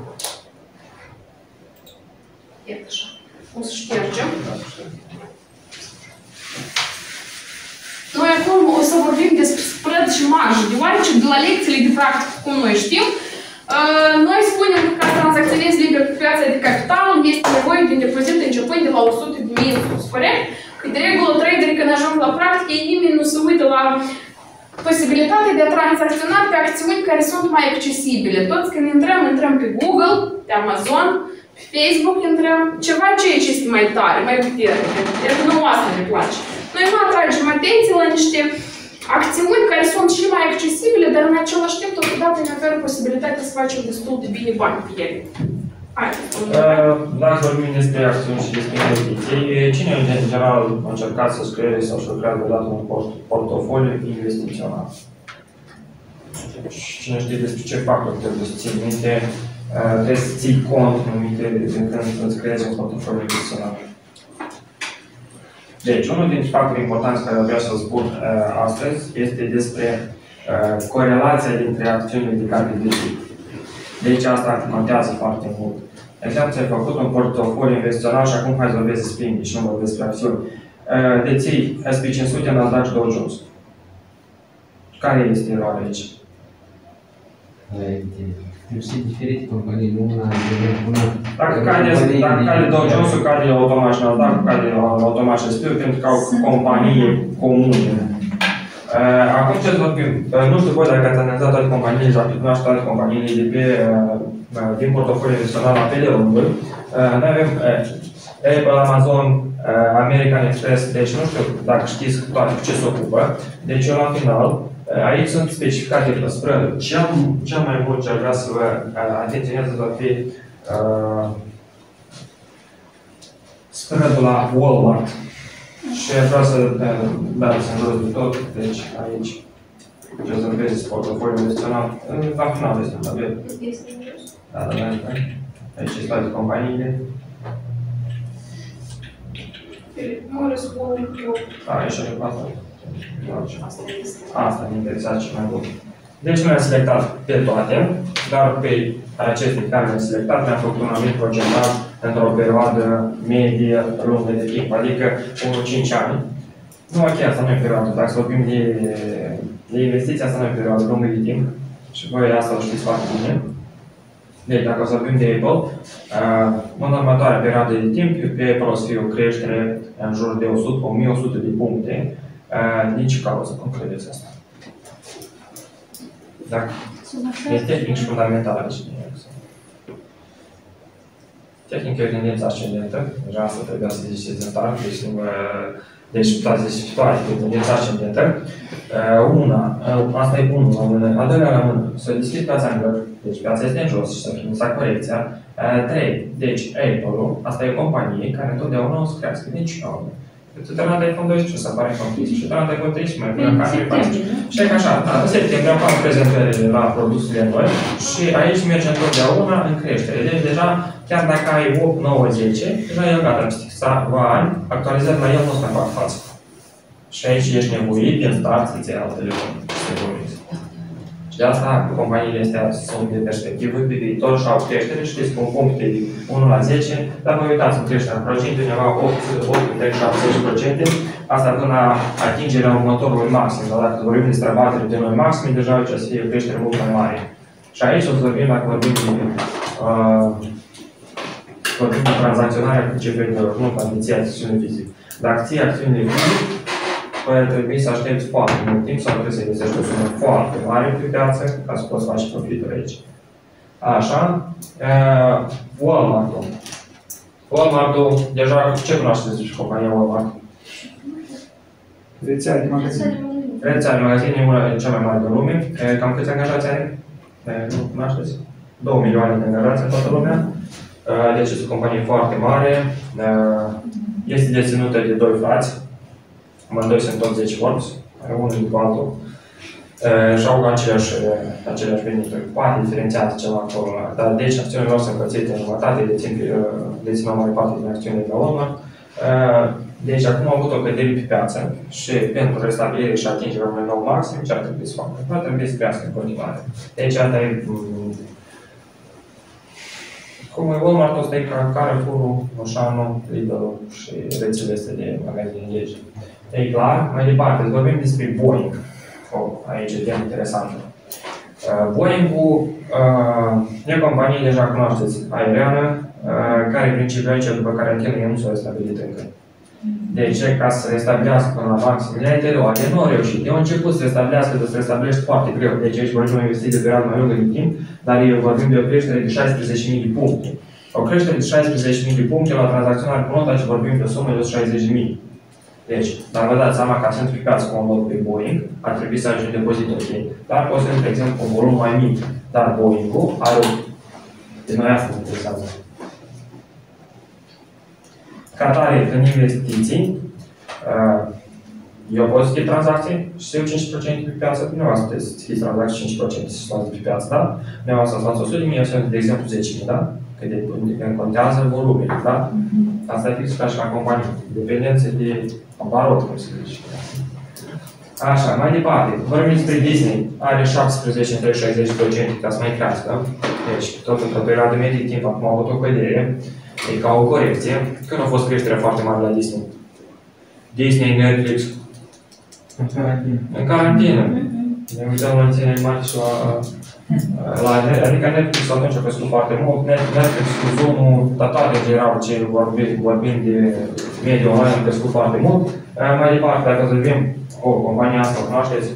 Iată așa. O să ștergem. Noi acum o să vorbim despre spread și marjă, deoarece de la lecțiile de practică, cum noi știm, noi spunem că ca tranzacționezi liber pe piața de capital este nevoie de un depozit începând de la o sută de mii în sus, corect? Că de regulă traderii când ajung la practică, ei nimeni nu se uită la posibilitatea de a tranzacționa pe acțiuni care sunt mai accesibile. Toți când intrăm, intrăm pe Google, pe Amazon, pe Facebook intrăm, ceva ce este mai tare, mai puternic. Iată, nu asta ne place. Noi nu atragem atenție la niște acțiuni care sunt și mai accesibile, dar în același timp totodată ne oferă posibilitatea să facem destul de bine bani pe ele. Hai, dacă vorbim despre acțiuni și despre investiții, cine în general a încercat să-și creeze sau să creeze odată un portofoliu investițional? Cine știe despre ce factori trebuie să ții minte, trebuie să ții cont numite când îți creezi un portofoliu investițional. Deci, unul dintre factorii importanți care vreau să spun uh, astăzi este despre uh, corelația dintre acțiunile de care deții. Deci asta contează foarte mult. De exemplu, ți-ai făcut un portofoliu investițional și acum hai să vorbesc despre indici, nu vorbesc despre acțiuni. Uh, deții S and P cinci sute, Nasdaq și Dow Jones. Care este eroarea aici? Sunt diferite companii, nu una una. Dacă cade, dacă cade Dow Jones-ul, cade automat și Nasdaq, cade automat și S and P, pentru că au companii comune. Acum ce să vorbim? Nu știu voi dacă ați analizat toate companiile, dacă cunoaște toate companiile de pe, din portofoliul investițional la pe de rânduri. Noi avem Apple, Amazon, American Express, deci nu știu dacă știți toate ce se ocupă. Deci eu la final, aici sunt specificate pe spread. Cel, cel mai mult ce ar vrea să vă atenționează va fi uh, spread-ul la Walmart. Și vreau să dați în jos de tot, deci aici ce să vezi portofoliul investițional, la final este un tabel. Da, da, da. Aici sunt toate companiile. Da, aici are asta. Asta ne interesează cel mai mult. Deci noi am selectat pe toate, dar pe aceste care le-am selectat, ne-am făcut un anumit procentaj într-o perioadă medie lungă de timp, adică unu cinci ani. Nu, ok, asta nu e perioadă, dacă vorbim de, de investiții, asta nu e perioadă lungă de timp. Și voi asta o știți foarte bine. Deci, dacă o să vorbim de Apple, în următoarea perioadă de timp, pe Apple o să fie o creștere în jur de o mie o sută de puncte. Nici cauză, cum credeți asta? Da? E tehnic și fundamental aici. Tehnic e o tendință ascendentă. Deja asta trebuia să ziceți în start, deci nu vă... Deci puteți zice toate e tendință ascendentă. Una, asta e unul la mână. Al doilea la mână, să deschizi piața în grăb. Deci piața este în jos și să ființa corecția. Trei, deci Apple-ul, asta e o companie care întotdeauna o să crească. Deci, tu te rândai iPhone doisprezece să apare iPhone treisprezece și te rândai iPhone treisprezece mai până care paisprezece. Și e așa, da, în septembrie am făcut prezentările la produsele noi și aici merge întotdeauna în creștere. Deci deja, chiar dacă ai opt, nouă, zece, deja el gata, să va ani, actualizat la el nu o să mai fac față. Și aici ești nevoit din start să-ți iei alt telefon. Și de asta companiile astea sunt de perspectivă pe viitor și au creștere. Știți că un punct de unu la zece, dar vă uitați în creșterea procente, undeva opt virgulă șaptezeci la sută, asta până la atingerea următorului maxim. Dar dacă vorbim despre abatere de noi maxim, deja aici o să fie o creștere mult mai mare. Și aici o să vorbim, dacă vorbim de, uh, vorbim de tranzacționarea cu C F D-uri, nu ca de ții acțiune fizică. Dacă ții acțiunile fizice, păi ar trebui să aștepți foarte mult timp sau trebuie să găsești o sumă foarte mare pe piață ca să poți face profituri aici. Așa. Uh, Walmart-ul. Walmart-ul, deja ce cunoașteți despre compania Walmart? Rețea de magazine. Rețea de magazine e una din cea mai mare de lume. Cam câți angajați are? Nu cunoașteți? Două milioane de angajați în toată lumea. Deci este o companie foarte mare. Este deținută de doi frați. Amândoi sunt tot zece Forbes, unul după altul. Și au aceleași, aceleași venituri. Poate diferențiază ceva acolo. Dar deci acțiunile lor sunt împărțite în jumătate, dețin, dețin o mare parte din acțiunile de la Walmart. Deci acum am avut o cădere pe piață și pentru restabilire și atingerea unui nou maxim, ce ar trebui să facă? Nu ar trebui să crească în continuare. Deci asta e... Cum e Walmart, ăsta e ca Carrefour, Auchan, Lidl și rețele astea de magazine deci. E clar? Mai departe, vorbim despre Boeing. Oh, aici e temă interesantă. Uh, Boeing-ul uh, e o companie, deja cunoașteți, aeriană, uh, care principiul aici, după carantină, nu s-a restabilit încă. Deci, ca să se restabilească până la maximile anterioare, nu au reușit. Eu am început să restabilească, dar să restabilești foarte greu. Deci aici vorbim de o investiție de perioadă mai lungă de timp, dar eu vorbim de o creștere de șaisprezece mii de puncte. O creștere de șaisprezece mii de puncte la tranzacționare cu nota și vorbim de o sumă de o sută șaizeci de mii. Deci, dar vă dați seama că sunt picați cu un lot pe Boeing, ar trebui să ajungi depozit ok. Dar poți să, de exemplu, un volum mai mic. Dar Boeing-ul are o... De noi asta ne interesează. Ca atare, în investiții, uh, eu pot să schimb tranzacții și să iau cinci la sută pe piață, nu am să schimb tranzacții cinci la sută să se luați pe piață, da? Nu am să luați o sută de mii, eu să de exemplu zece mii, da? Că de contează volumele, da? Asta e fix ca și la companie, dependențe de abarot, cum se zice. Așa, mai departe, vorbim despre Disney, are șaptesprezece între șaizeci la sută ca să mai crească. Deci, tot într-o perioadă medie de timp, acum a avut o cădere, e ca o corecție, când a fost creșterea foarte mare la Disney. Disney, Netflix. În carantină. În carantină. Ne uităm la ține mari și la... la adică Netflix atunci a crescut foarte mult. Netflix cu Zoom-ul, toate în general ce vorbim, vorbim de mediul online a crescut foarte mult. Mai departe, dacă vorbim o companie asta, o cunoașteți?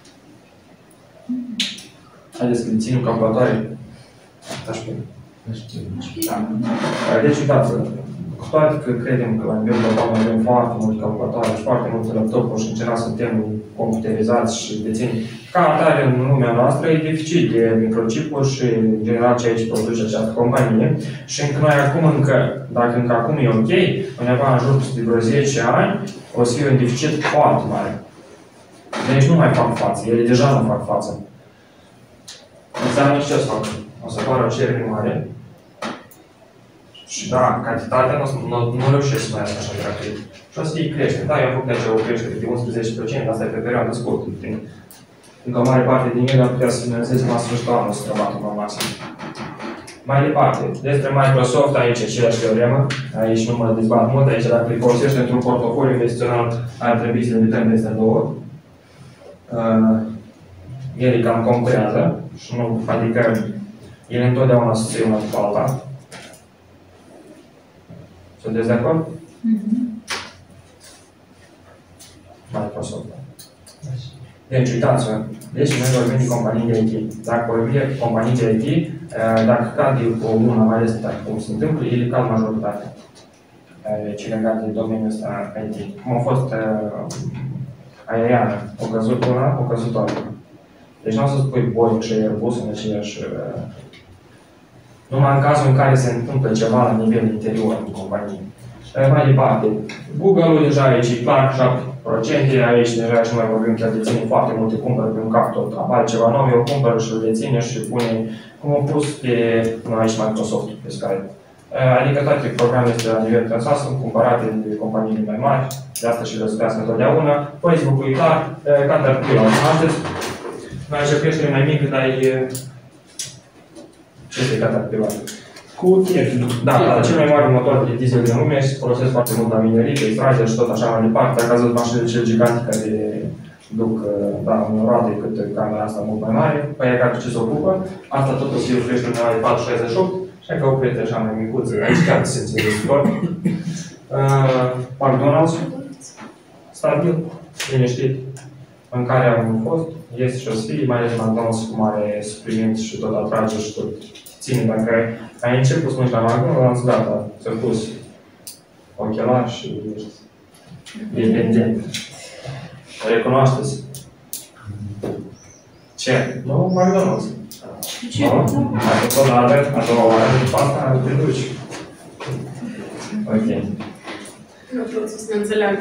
Haideți că ținem calculatoare. Așa pe. Da. Deci, uitați-vă, cu toate că credem că la nivel global mai avem foarte multe calculatoare și foarte multe laptopuri și în general suntem computerizați și deținem. Ca atare în lumea noastră e deficit de microchipuri și în general ceea ce produce această companie. Și încă noi acum încă, dacă încă acum e ok, undeva în jur de vreo zece ani, o să fie un deficit foarte mare. Deci nu mai fac față, ele deja nu fac față. Înseamnă ce să fac? O să apară o cerere mare. Și da, cantitatea nu, nu, nu reușește să mai iasă așa de rapid. Și o să fie creștere. Da, eu am făcut aici o creștere de unsprezece la sută, asta e pe perioadă scurtă. Încă o mare parte din ele ar putea să finanțeze la sfârșitul anului să rămată la maxim. Mai departe, despre Microsoft, aici aceeași teoremă. Aici nu mă dezbat mult, aici dacă îi folosești într-un portofoliu investițional, ar trebui să le uităm peste două. Uh, ele cam concurează și nu, adică ele întotdeauna să se iau una după alta. Sunteți de acord? Mm-hmm. Microsoft. Deci, uitați-vă. Deci, noi vorbim de companii de I T. Dacă vorbim de companii de I T, dacă cad cu o lună, mai ales dacă cum se întâmplă, ele cad majoritatea. Ce legat de domeniul ăsta I T. Cum a fost aeriană, o căzut una, o căzut alta. Deci nu o să spui Boeing și Airbus în aceeași... Numai în cazul în care se întâmplă ceva la nivel interior în companie. Mai departe, Google-ul deja aici e clar, șapte la sută, aici deja și nu mai vorbim că deține foarte multe, cumpără pe un cap tot. Apare ceva nou, eu cumpără și îl deține și pune, cum au pus pe, nu aici Microsoft, pe Skype. Adică toate programele astea la nivel transat sunt cumpărate de companiile mai mari, de asta și răzbească întotdeauna. Facebook-ul e clar, Caterpillar, cunoașteți? Mai aici creștere mai mică, dar e... Ce este Caterpillar? Cu tehnic. Da, da, cel mai mare motor de diesel din lume și se folosesc foarte mult la minerit, extracție și tot așa mai departe. Dacă ați văzut mașinile cele gigante care duc, da, în roate cât camera asta mult mai mare, pe aia care ce se ocupă, asta tot o să fie crește undeva de patru șaizeci și opt, și că o prieteni așa mai micuță, aici chiar se ține de sport. Uh, McDonald's, stabil, liniștit, în care am fost, este și o să fie, mai ales McDonald's cu mare supliment și tot atrage și tot ține. Dacă ai început să mergi la McDonald's, gata, ți-a pus ochelari și ești dependent. Recunoașteți? Ce? Nu, McDonald's. Ce? Dacă tot la alert, a doua oară, după asta te duci. Ok. Nu pot să ne înțeleagă.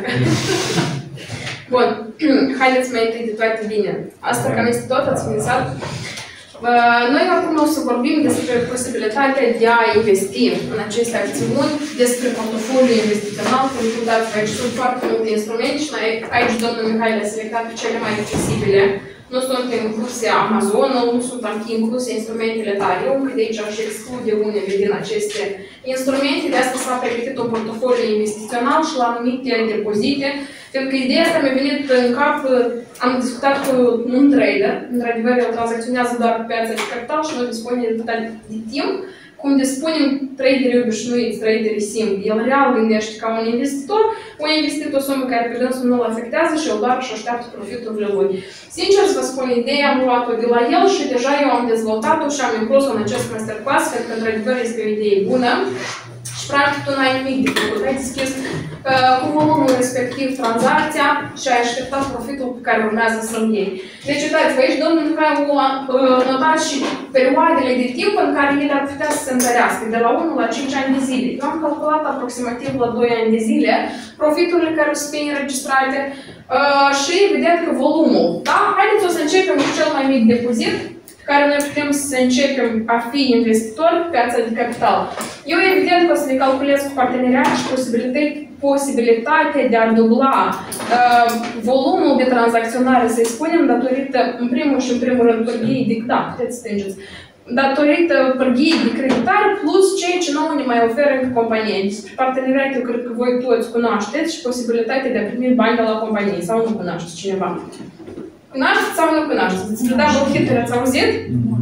Bun, haideți mai întâi de toate bine. Asta cam este tot, ați finizat? Noi acum o să vorbim despre posibilitatea de a investi în aceste acțiuni, despre portofoliul investițional, pentru că dați aici sunt foarte multe instrumente și noi aici domnul Mihail a selectat pe cele mai accesibile. Nu sunt incluse Amazon, nu sunt incluse instrumentele Tarium, că de aici aș exclude unele din aceste instrumente. De asta s-a pregătit un portofoliu investițional și la anumite depozite. Pentru că ideea asta mi-a venit în cap, am discutat cu un trader, într-adevăr el tranzacționează doar pe piața de capital și noi dispunem de total de timp. Cum dispunem traderii obișnuiți, traderii simpli, el real gândește ca un investitor, o investit o sumă care pe dânsul nu-l afectează și el doar și așteaptă profiturile lui. Sincer să vă spun, ideea am luat-o de la el și deja eu am dezvoltat-o și am inclus-o în acest masterclass, pentru că într-adevăr este o idee bună. Și practic tu n-ai nimic de făcut, ai deschis uh, cu volumul respectiv tranzacția și ai așteptat profitul pe care urmează să-l iei. Deci uitați-vă aici, domnul Nicolae a uh, notat și perioadele de timp în care ele ar putea să se întărească, de la unu la cinci ani de zile. Eu am calculat aproximativ la doi ani de zile profiturile care o să fie înregistrate uh, și evident că volumul. Da? Haideți o să începem cu cel mai mic depozit, care noi putem să începem a fi investitori pe piața de capital. Eu evident că o să le calculez cu parteneriat și posibilitatea de a dubla uh, volumul de tranzacționare, să-i spunem, datorită, în primul și în primul rând, pârghiei de, da, puteți stângeți, datorită pârghiei de creditare plus ceea ce nouă ne mai oferă încă companie. Despre parteneriat, eu cred că voi toți cunoașteți și posibilitatea de a primi bani de la companie, sau nu cunoașteți cineva. Cunoașteți sau nu cunoașteți? Despre double hit-uri ați auzit?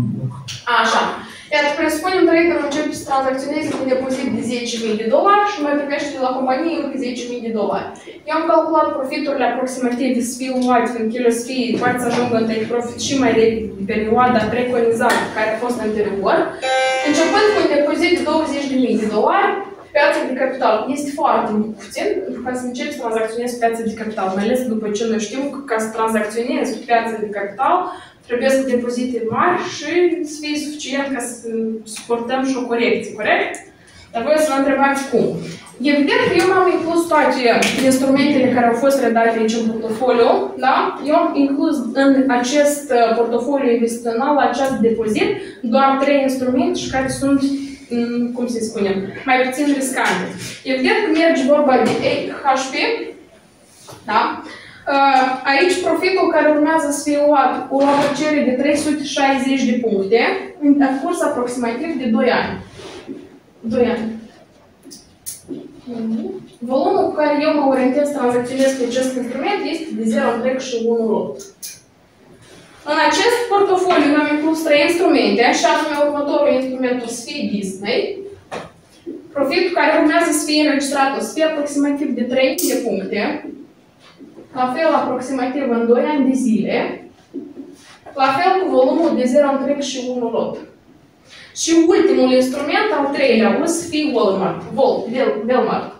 Așa. Iar presupunem traderul începe să tranzacționeze cu un depozit de zece mii de dolari și mai primește de la companie încă zece mii de dolari. Eu am calculat profiturile aproximative să fie luate, pentru că ele să fie, poate să ajungă în take profit și mai repede de perioada preconizată care a fost anterior. Începând cu un depozit de douăzeci de mii de dolari, piața de capital este foarte puțin, pentru ca să începi să tranzacționezi pe piața de capital, mai ales după ce noi știm că ca să tranzacționezi pe piața de capital, trebuie să depozite mari și să fie suficient ca să suportăm și o corecție, corect? Dar voi să vă întrebați cum. Evident că eu m-am inclus toate instrumentele care au fost redate aici în portofoliu, da? Eu am inclus în acest portofoliu investițional, la acest depozit, doar trei instrumente și care sunt, cum să spunem, mai puțin riscante. Evident că merge vorba de H P, da? Aici profitul care urmează să fie luat cu o apreciere de trei sute șaizeci de puncte, în curs aproximativ de doi ani. doi ani. Volumul cu care eu mă orientez să tranzacționez pe acest instrument este de zero virgulă unu lot. În acest portofoliu am inclus trei instrumente, și anume următorul instrument o să fie Disney. Profitul care urmează să fie înregistrat o să fie aproximativ de trei mii de puncte. La fel, aproximativ în doi ani de zile. La fel cu volumul de zero virgulă unu lot. Și ultimul instrument, al treilea, o să fie Walmart. Walmart.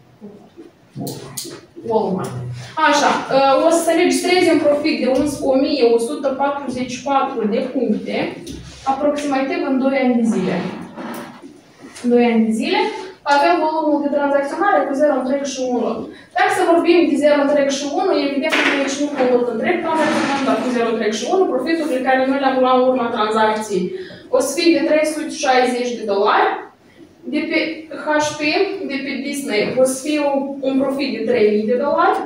Walmart. Așa, o să se înregistreze un profit de o mie o sută patruzeci și patru de puncte, aproximativ în doi ani de zile. doi ani de zile. Avem volumul de tranzacționare cu zero virgulă unu lot. Dacă să vorbim de zero virgulă unu, evident că aici nu cu mult întreg tranzacționăm, dar cu zero virgulă unu, profiturile care noi le-am luat în urma tranzacției o să fie de trei sute șaizeci de dolari, de pe H P, de pe Disney o să fie un profit de trei mii de dolari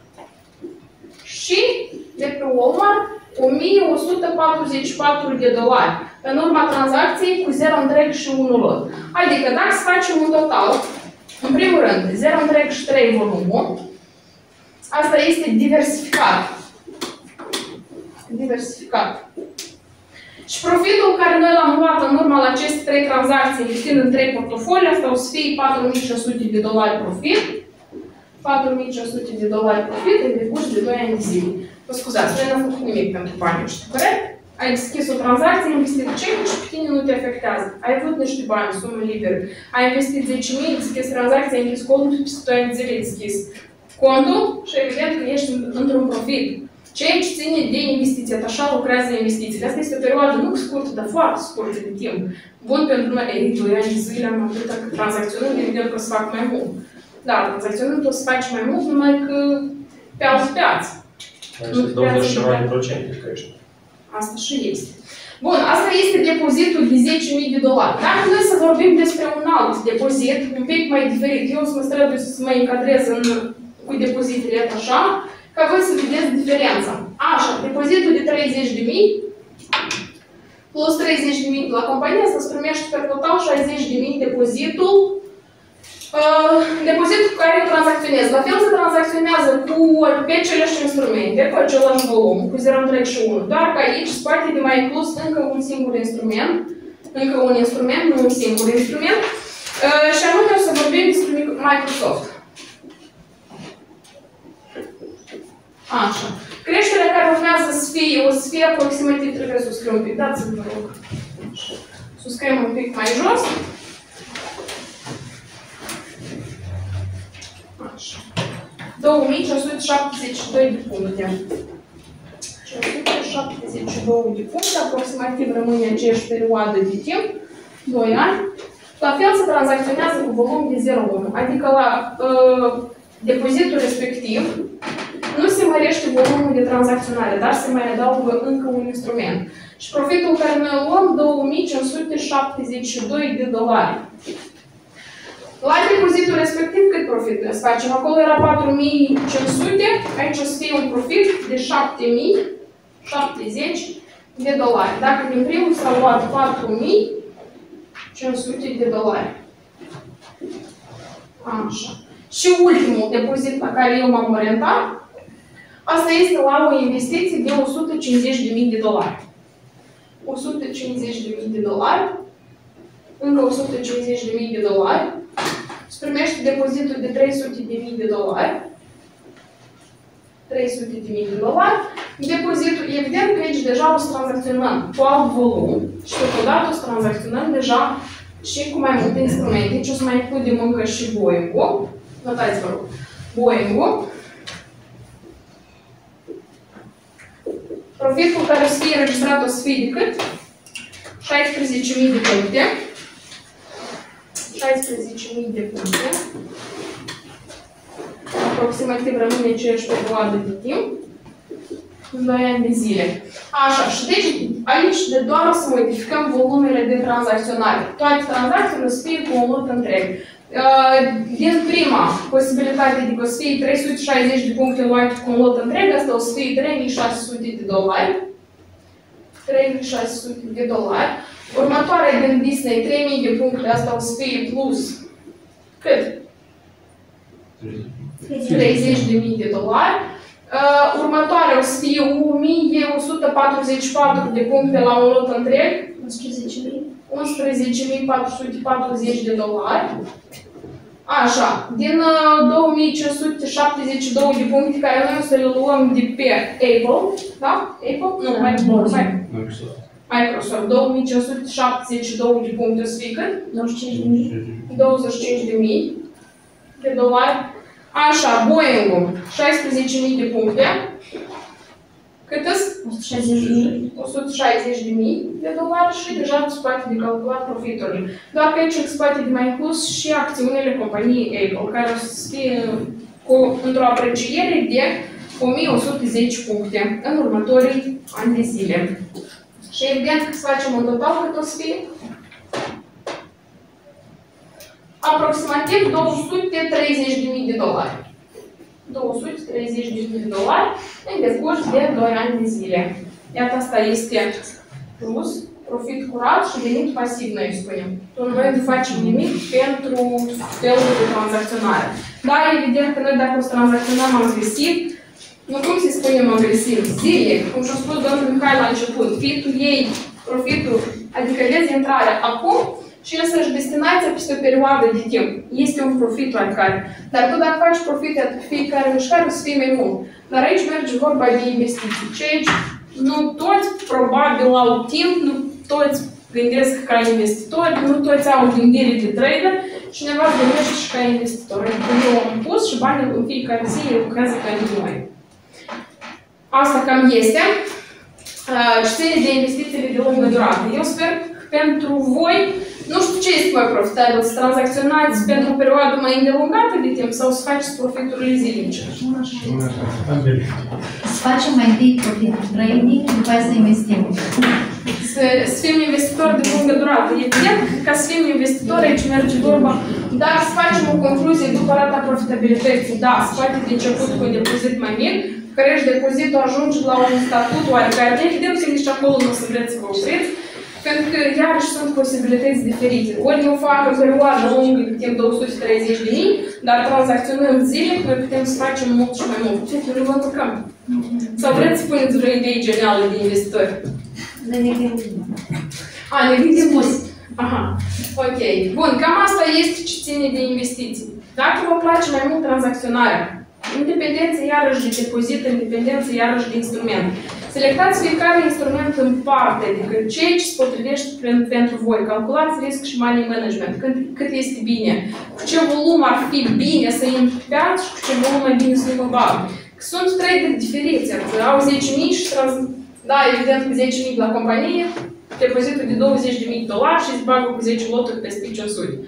și de pe Walmart o mie o sută patruzeci și patru de dolari în urma tranzacției cu zero virgulă unu lot. Adică dacă să facem un total, în primul rând, zero virgulă trei volumul, asta este diversificat. Diversificat. Și profitul care noi l-am luat în urma la aceste trei tranzacții, investind în trei portofolii, asta o să fie patru mii șase sute de dolari profit. patru mii șase sute de dolari profit în decurs de doi ani de zile. Vă scuzați, noi n-am făcut nimic pentru banii ăștia, corect? Ai deschis o tranzacție, ai investit cecul și pe tine nu te afectează. Ai avut niște bani, sumă liberă. Ai investit zece mii, ai deschis tranzacția, ai închis contul, peste doi ani de zile ai deschis contul și evident că ești într-un profit. Ceea ce ține de investiții, așa lucrează investițiile. Asta este o perioadă nu scurtă, dar foarte scurtă de timp. Bun pentru noi, ei, doi ani de zile am atâta că tranzacționând, evident că o să fac mai mult. Da, tranzacționând o să faci mai mult, numai că pe altă piață. douăzeci și ceva de procente crește. Asta și este. Bun, asta este depozitul de zece mii de dolari. Dacă noi să vorbim despre un alt depozit, un pic mai diferit, eu să mă strădui să mă încadrez în, cu depozitele așa, ca voi să vedeți diferența. Așa, depozitul de treizeci de mii plus treizeci de mii de la companie, asta îți primește pe total șaizeci de mii depozitul, uh, depozitul cu care tranzacționezi. La fel se tranzacționează cu pe aceleași instrumente, cu același volum, cu zero virgulă trei și unu. Doar că aici se poate de mai inclus încă un singur instrument, încă un instrument, nu un singur instrument, uh, și anume o să vorbim despre Microsoft. Așa. Creșterea care urmează să fie, o să fie aproximativ, trebuie să o scriu un pic, dați-mi, vă rog. Să o scriem un pic mai jos. Așa. două mii cinci sute șaptezeci și doi de puncte. cinci sute șaptezeci și doi de puncte, aproximativ rămâne aceeași perioadă de timp, doi ani. La fel se tranzacționează cu volum de zero virgulă unu, adică la uh, depozitul respectiv nu se mărește volumul de tranzacționare, dar se mai adaugă încă un instrument. Și profitul care noi luăm, două mii cinci sute șaptezeci și doi de dolari. La depozitul respectiv, cât profit noi să facem? Acolo era patru mii cinci sute, aici o să fie un profit de șapte mii șaptezeci de dolari. Dacă din primul s-a luat patru mii cinci sute de dolari. Așa. Și ultimul depozit la care eu m-am orientat, asta este la o investiție de o sută cincizeci de mii de dolari. o sută cincizeci de mii de dolari, încă o sută cincizeci de mii de dolari, îți primești depozitul de trei sute de mii de dolari, trei sute de mii de dolari, depozitul, evident că aici deja o să tranzacționăm cu alt volum și totodată o să tranzacționăm deja și cu mai multe instrumente, deci o să mai includem încă și Boeing-ul, notați vă rog, Boeing-ul, profitul care o să fie înregistrat o să fie de cât? șaisprezece mii de puncte. șaisprezece mii de puncte. Aproximativ rămâne aceeași perioadă de timp. doi ani de zile. Așa, și deci aici de doar o să modificăm volumele de tranzacționare. Toate tranzacțiile o să fie cu un lot întreg. Din prima posibilitate, adică o să fie trei sute șaizeci de puncte luate cu un lot întreg, asta o să fie trei mii șase sute de dolari. trei mii șase sute de dolari. Următoarea din Disney, trei mii de puncte, asta o să fie plus cât? treizeci de mii de dolari. Uh, următoarea o să fie o mie o sută patruzeci și patru de puncte la un lot întreg. unsprezece mii patru sute patruzeci de dolari. Așa, din uh, două mii cinci sute șaptezeci și doi de puncte care noi o să le luăm de pe Apple, da? Apple? Nu, mai Microsoft. Microsoft, două mii cinci sute șaptezeci și doi de puncte o să fie cât? douăzeci și cinci de mii. douăzeci și cinci de mii de dolari. Așa, Boeing-ul, șaisprezece mii de puncte. Cât-s? o sută șaizeci de mii. o sută șaizeci de mii de dolari și deja se poate de calculat profiturile. Doar că aici se poate de mai inclus și acțiunile companiei Apple, care o să fie într-o apreciere de o mie o sută zece puncte în următorii ani de zile. Și evident că să facem în total cât o să fie? Aproximativ două sute treizeci de mii de dolari. două sute treizeci de mii de dolari în decurs de doi ani de zile. Iată, asta este plus, profit curat și venit pasiv, noi spunem. Noi nu facem nimic pentru felul de tranzacționare. Dar evident că noi dacă o să tranzacționăm agresiv, nu cum să spunem agresiv, zilnic, cum și-a spus domnul Mihai la început, fitul ei, profitul, adică vezi intrarea acum, și însăși destinația peste o perioadă de timp. Este un profit oarecare. Dar tu dacă faci profit pe fiecare mișcare, o să fie mai mult. Dar aici merge vorba de investiții. Și aici nu toți probabil au timp, nu toți gândesc ca investitori, nu toți au gândire de trader și cineva gândește și ca investitor. Adică eu am pus și banii în fiecare zi lucrează pentru noi. Asta cam este. Și ține de investițiile de lungă durată. Eu sper pentru voi, nu știu ce este mai profitabil, să tranzacționați pentru o perioadă mai îndelungată de timp sau să faceți profiturile zilnice. Să facem mai întâi profitul trading, după aceea să investim. Să, să fim investitori de lungă durată. Evident, ca să fim investitori, aici merge vorba, dar să facem o concluzie după rata profitabilității. Da, să poate de început cu un depozit mai mic, care și depozitul ajunge la un statut oarecare. Evident că nici acolo nu o să vreți să vă opriți, pentru că iarăși sunt posibilități diferite. Ori eu fac o perioadă lungă de timp două sute treizeci de mii, dar tranzacționând zilnic, noi putem să facem mult și mai mult. Ce trebuie vă încurcăm? Sau vreți să puneți vreo idee genială de investitori? Ne gândim. A, ne gândim spus. Aha, ok. Bun, cam asta este ce ține de investiții. Dacă vă place mai mult tranzacționarea, independență iarăși de depozit, independență iarăși de instrument. Selectați fiecare instrument în parte, adică ceea ce se potrivește pentru voi. Calculați risc și money management, cât, cât este bine, cu ce volum ar fi bine să intri pe piață și cu ce volum mai bine să mă bag. Sunt traderi diferiți, au zece mii și trans... Da, evident cu zece mii la companie, depozitul de douăzeci de mii de dolari și îți bagă cu zece loturi peste cinci sute.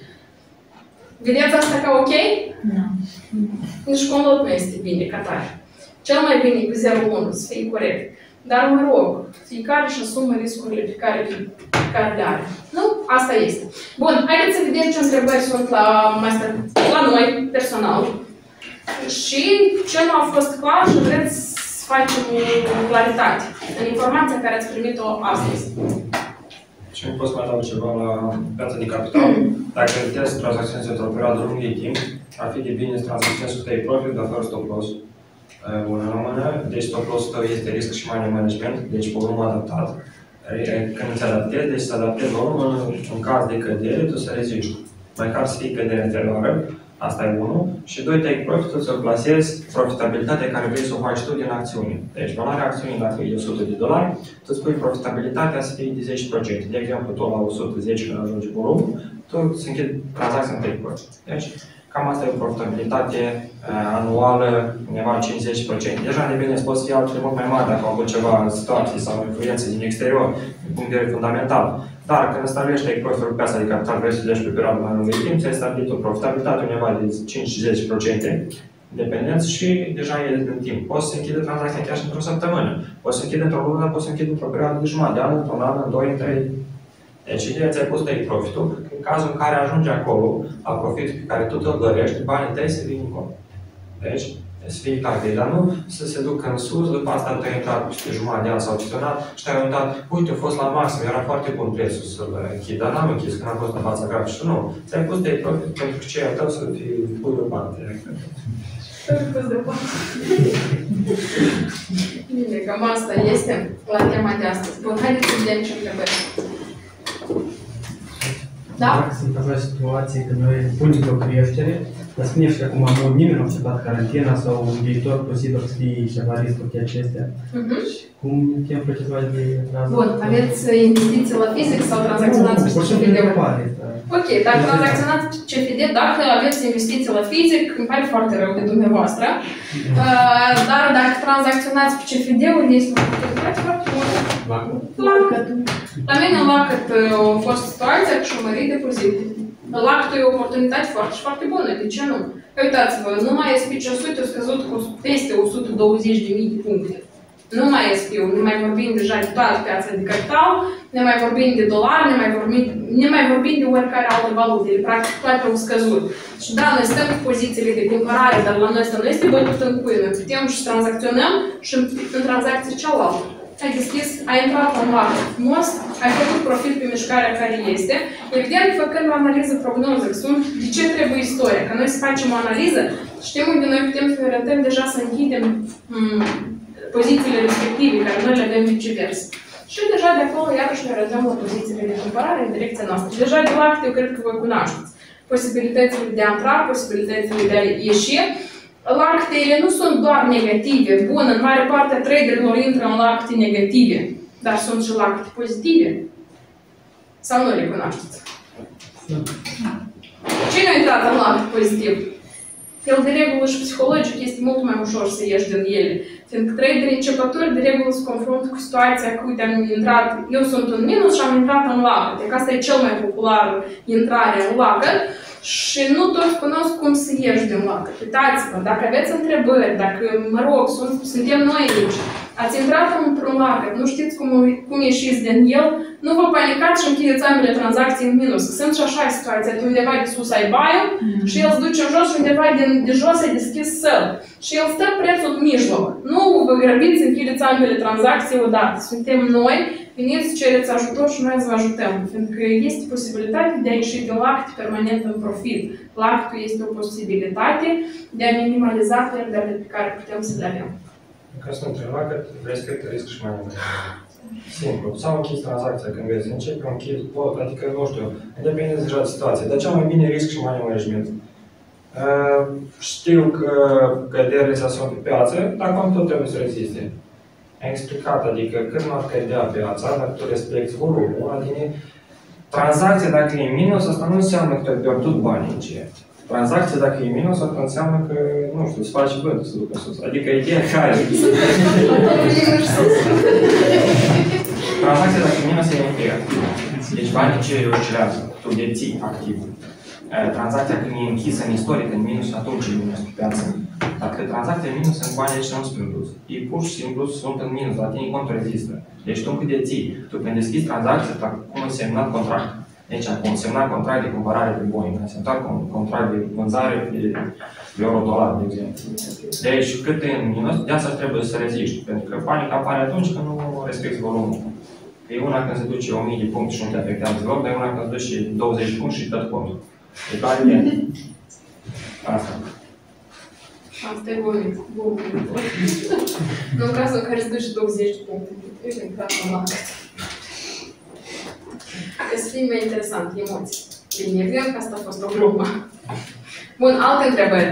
Vedeți asta ca ok? Nu. Nici cu un lot nu este bine ca tare. Cel mai bine e cu zero virgulă unu, să fie corect. Dar mă rog, fiecare își asumă riscurile pe care, pe care le are. Nu? Asta este. Bun, haideți să vedem ce întrebări sunt la, la noi, personal. Și ce nu a fost clar și vreți să facem o claritate în informația care ați primit-o astăzi. Și nu pot să mai adaug ceva la piața de capital. Dacă test tranzacționezi într-o perioadă lungă de timp, ar fi de bine să tranzacționezi cu take profit, dar fără stop loss. Bună română, deci stop loss-ul tău este risc și money management, deci volumul adaptat. Când îți adaptezi, deci să adaptezi volumul, în caz de cădere, tu să reziști. Mai ca să fie cădere anterioară, asta e unul. Și doi, take profit-ul să plasezi profitabilitatea care vrei să o faci tu din acțiune. Deci, valoarea acțiunii, dacă e o sută de dolari, tu îți pui profitabilitatea să fie de zece la sută. De exemplu, tu la o sută zece când ajungi volumul, tu să închidi tranzacția în take profit. Deci, cam asta e o profitabilitate uh, anuală, undeva cincizeci la sută. Deja de bine poți fi altfel mult mai mari dacă au avut ceva situații sau influențe din exterior, din punct de vedere fundamental. Dar când stabilești take profit-ul pe asta de capital, vrei să pleci pe perioadă mai lungă de timp, ți-ai stabilit o profitabilitate undeva de cinci la zece la sută dependență și deja e în timp. Poți să închide tranzacția chiar și într-o săptămână. Poți să închide într-o lună, poți să închide într-o perioadă de jumătate de an, într-un an, în doi, în trei. Deci, ideea ți-ai pus take profit-ul, în cazul în care ajungi acolo, la profitul pe care tu te-l dorești, banii tăi se vin încolo. Deci, să fie clar, dar nu să se ducă în sus, după asta te-ai intrat peste jumătate de an sau gestionat și te-ai uitat, uite, a fost la maxim, era foarte bun prețul să-l închid, dar n-am închis, când am fost la fața grafică. Nu, ți-ai pus take profit pentru că ceea tău să fie pui de bani. Pus de bani. Bine, cam asta este la tema de astăzi. Bun, haideți să vedem ce întrebări. Da? Dacă sunt așa situații când noi punem pe o creștere, dar spuneți că acum nimeni nu a acceptat carantina sau în viitor posibil să fie ceva riscuri de acestea. Uh-huh. Și cum putem procesa de tranzacții? Bun, aveți investiții la fizic sau tranzacționați pe C F D-uri? Ok, dacă tranzacționați C F D, dacă aveți investiții la fizic, îmi pare foarte rău de dumneavoastră. Uh, dar dacă tranzacționați pe C F D-uri, este o oportunitate foarte bună. Lacăt. La mine în Lacăt a fost situația că și-o mărit depozitul. Lacătul e o oportunitate foarte și foarte bună, de ce nu? Uitați-vă, numai S and P cinci sute a scăzut cu peste o sută douăzeci de mii de puncte. Numai S and P-ul, ne mai vorbim deja de toată piața de capital, ne mai vorbim de dolari, ne mai vorbim, ne mai vorbim de oricare altă valută, practic toate au scăzut. Și da, noi stăm cu pozițiile de cumpărare, dar la noi asta nu este bătut în cuie, noi putem și tranzacționăm și în, în tranzacție cealaltă. Ai deschis, ai intrat în market frumos, ai făcut profit pe mișcarea care este. Evident, făcând o analiză prognoză, sunt de ce trebuie istoria. Că noi să facem o analiză, știm unde noi putem să ne orientăm deja să închidem m, pozițiile respective, care noi le avem viceversa. Și deja de acolo, iarăși, ne orientăm la pozițiile de cumpărare în direcția noastră. Deja de Lacăt, eu cred că vă cunoașteți. Posibilitățile de a intra, posibilitățile de a ieși. Lacteile nu sunt doar negative. Bun, în mare parte traderilor intră în lacte negative, dar sunt și lacte pozitive. Sau nu le cunoașteți? Cine a intrat în lacte pozitiv? el de regulă și psihologic este mult mai ușor să ieși din ele. Fiindcă traderii începători de regulă se confruntă cu situația că, uite, am intrat, eu sunt în minus și am intrat în lacăt. Deci asta e cel mai popular intrare în lacăt și nu toți cunosc cum să ieși din lacăt. Uitați-vă, dacă aveți întrebări, dacă, mă rog, sunt, suntem noi aici, ați intrat într-un lacăt, nu știți cum, cum ieșiți din el, nu vă panicați și închideți ambele tranzacții în minus. Sunt și așa situația, tu undeva de sus ai baiul mm. și el se duce în jos și undeva de, de jos ai deschis sell. Și el stă prețul în mijloc. Nu vă grăbiți, închideți ambele tranzacții odată. Suntem noi, veniți, cereți ajutor și noi să vă ajutăm. Pentru că este posibilitatea de a ieși din lacăt permanent în profit. Lacătul este o posibilitate de a minimaliza pierderile pe care putem să le avem. Ca să nu între lacăt, respectă risc și mai mult. Simplu. S-au închis tranzacția când vezi, începi, închis, pot, adică, nu știu, depinde deja de situație. Dar cel mai bine risc și mai management. Uh, știu că căderile se sunt pe piață, dar cum tot trebuie să reziste. Am explicat, adică când nu ar cădea piața, dacă tu respecti volumul, adică tranzacția dacă e minus, asta nu înseamnă că te-ai pierdut banii în ce. Tranzacția dacă e minus, asta înseamnă că, nu știu, îți faci vântul să ducă sus. Adică ideea care? Tranzacția dacă e minus, e încheiat. Deci banii ce oscilează, tu deții activ. Tranzacția când e închisă în istoric, în minus, atunci e minus pe piață. Dacă tranzacția e minus, în banii aici nu sunt în plus. Ei pur și simplu sunt în minus, la tine contul rezistă. Deci tu încă deții. Tu când deschizi tranzacția, cum însemnat contract. Deci am semnat contract de cumpărare de Boeing, am semnat contract de vânzare de euro-dolar, de exemplu. Deci cât e în minus, de asta trebuie să reziști. Pentru că panica apare atunci când nu respecti volumul. E una când se duce o mie de puncte și nu te afectează deloc, dar e una când se duce douăzeci de puncte și tot contul. E clar de asta. Asta e bun. Nu în cazul în care se duce douăzeci de puncte. Uite, în cazul în lacăt. Să fie mai interesant, emoții. Bine, evident că asta a fost o glumă. Bun, alte întrebări.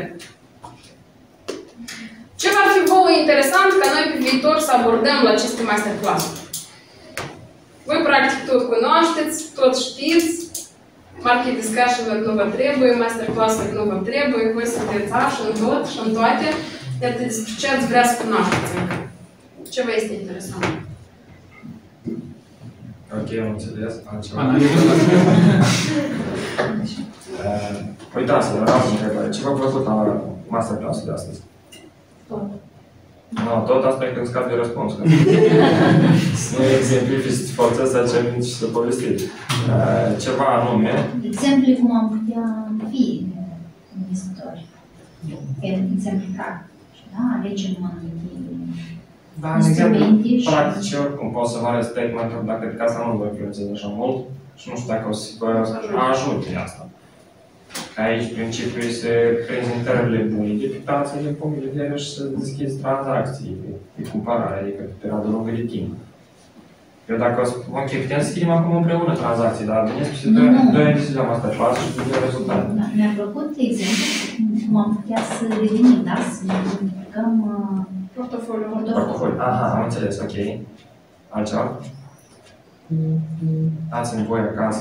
Ce va fi vouă interesant ca noi pe viitor să abordăm la aceste masterclass-uri? Voi practic tot cunoașteți, tot știți, market discussion-uri nu vă trebuie, masterclass-uri nu vă trebuie, voi sunteți așa în tot și în toate. Iată despre ce ați vrea să cunoașteți încă. Ce vă este interesant? Ok, am înțeles. Altceva. Uitați-vă, la altă întrebare. Ce v-a plăcut la masterclass-ul de astăzi? Tot. Nu, tot asta e când scap de răspuns. Nu exemplifici, să forțezi să cernici și să povestiți. Ceva anume. Exemple cum am putea fi investitori. Exemple practici. Da? Alegem mai Da, în exemplu, practic, oricum pot să vă arăt statement-ul, dacă de asta nu vă influențez așa mult și nu știu dacă o să vă ajute asta. Aici, principiul este prezentările bune de pe piață din punct de vedere și să deschizi tranzacții de cumpărare, adică pe perioadă lungă de timp. Eu dacă o să spun, ok, putem să schimbăm acum împreună tranzacții, dar bine spus, doi ani de zile am asta clasă și vedem rezultate. Mi-a plăcut exemplu cum am putea să devenim, da? Să identificăm portofoliu. Portofoliu. Aha, am înțeles, ok. Altceva? Dați-mi voi acasă.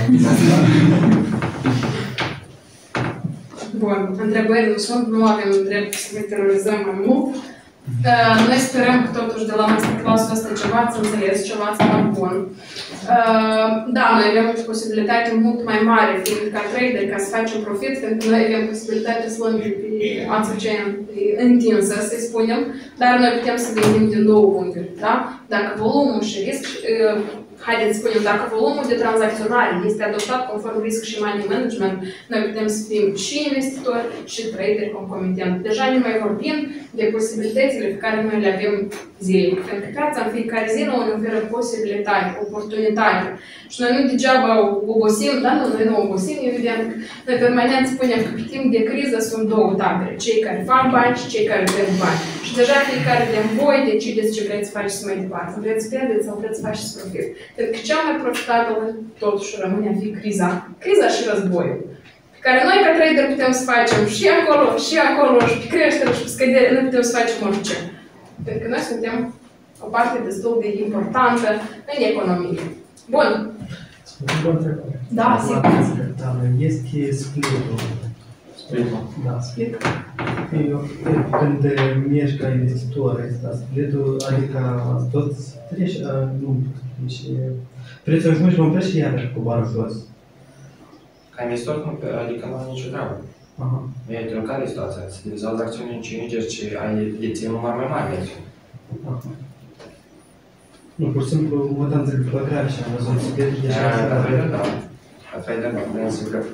Bun, întrebări nu sunt, nu avem drept să ne terorizăm mai mult. Uh, noi sperăm că totuși de la masterclass-ul ăsta ceva ați înțeles, ceva ați mai bun. Uh, da, noi avem o posibilitate mult mai mare, fiind ca trader, ca să facem profit, pentru că noi avem posibilitatea să luăm pe aceea întinsă, să-i spunem, dar noi putem să gândim din două unghiuri, da? Dacă volumul și risc, uh, haideți să spunem, dacă volumul de tranzacționare este adoptat conform risc și money management, noi putem să fim și investitori și trader concomitent. Deja ne mai vorbim de posibilitățile pe care noi le avem zilnic. Pentru că piața în fiecare zi ne oferă posibilitate, oportunitate. Și noi nu degeaba obosim, da? Nu, noi nu obosim, evident. Noi permanent spunem că pe timp de criză sunt două tabere. Cei care fac bani și cei care pierd bani. Și deja fiecare din voi decideți ce vreți să faceți mai departe. Vreți să pierdeți sau vreți să faceți profit. Pentru că cea mai profitabilă totuși rămâne a fi criza. Criza și războiul. Pe care noi ca trader putem să facem și acolo, și acolo, și pe creștere, și pe scădere, nu putem să facem orice. Pentru că noi suntem o parte destul de importantă în economie. Bun. Spune o întrebare. Da, sigur. Este split-ul. Split-ul. Da. Split. Eu, când mergi ca investitor, ăsta, split-ul, adică toți treci, nu, deci prețul ajungi la un preț și iarăși coboară jos. Ca investitor, nu, adică nu ai nicio treabă. Aha. Ei, care e situația? Se divizează acțiuni în cinci și ai deții un număr mai mare de acțiuni. Aha. Nu, pur și simplu, mă dăm zic după grave și am văzut split-ul de așa. Ca trader, da. Ca trader, da. Nu înseamnă că...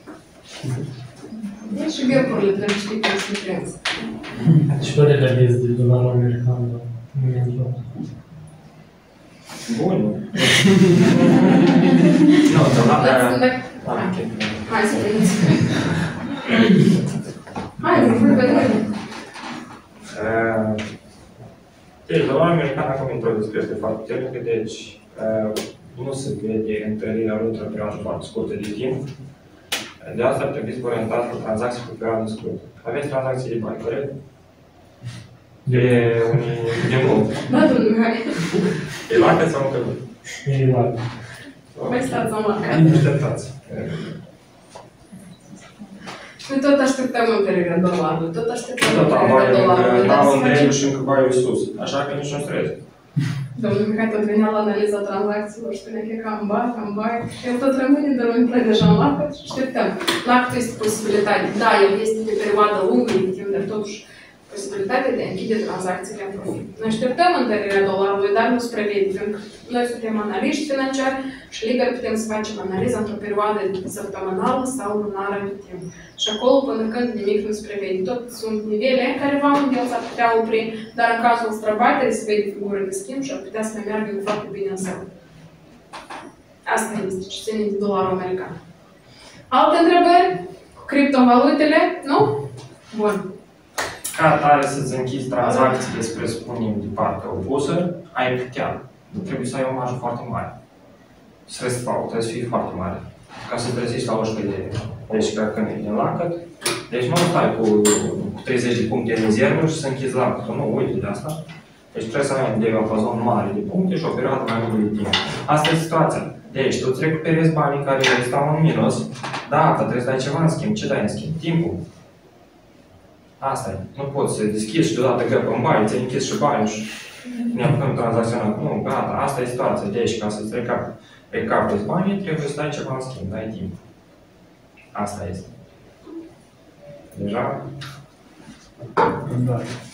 Deci și gheapurile trebuie știi cum se creează. Și părerea vezi de dolarul american la momentul ăsta? Bun. Nu, dolar... Hai să veniți. Hai, să vedem. Deci, dolarul american acum intră despre este foarte termică, deci nu se vede întâlnirea lui într-o perioadă foarte scurtă de timp. De asta ar trebui să vă orientați la tranzacții cu perioadă scurtă. Aveți tranzacții de bani, corect? De unii de mult. Da, domnul Mihai. E lacă sau încă nu? E lacă. Mai stați în lacă. Așteptați. Noi tot așteptăm întâlnirea dolarului, tot așteptăm Tot am întâlnirea dolarului. bani, n-au întâlnirea și încă baiul sus. Așa că nici nu stres. Domnul Mihai tot venea la analiza tranzacțiilor și spunea că e cam bai, cam bai. El tot rămâne, dar noi plec deja în lacăt și așteptăm. Lacătul este posibilitate. Da, el este de perioadă lungă de timp, dar totuși posibilitatea de a închide tranzacțiile în profit. Noi așteptăm întărirea dolarului, dar nu spre vede, pentru că noi suntem analiști financiari și liber putem să facem analiza într-o perioadă săptămânală sau lunară de timp. Și acolo, până când nimic nu se prevede, tot sunt nivele care va unde el s-ar putea opri, dar în cazul străbaterii se vede figură de schimb și ar putea să meargă foarte bine în său. Asta este ce ține de dolarul american. Alte întrebări? Cu criptovalutele? Nu? Bun. Ca atare să-ți închizi tranzacțiile, spre spunem, de partea opusă, ai putea. Nu trebuie să ai o marjă foarte mare. Stress-ul trebuie să fie foarte mare. Ca să trezești la o șpedere. Deci, ca când e din lacăt, deci nu stai cu, cu treizeci de puncte în rezervă și să închizi lacătul. Nu, uite de asta. Deci trebuie să ai un diapazon mare de puncte și o perioadă mai lungă de timp. Asta e situația. Deci, tu îți recuperezi banii care stau în minus, da, dar trebuie să dai ceva în schimb. Ce dai în schimb? Timpul. Asta e. Nu poți să deschizi și deodată găpă în bani, ți-ai închis și bani și ne apucăm tranzacționat. Nu, gata, asta e situația. Deci, ca să-ți recapezi banii, trebuie să dai ceva în schimb, dai timp. Asta este. Deja? Da.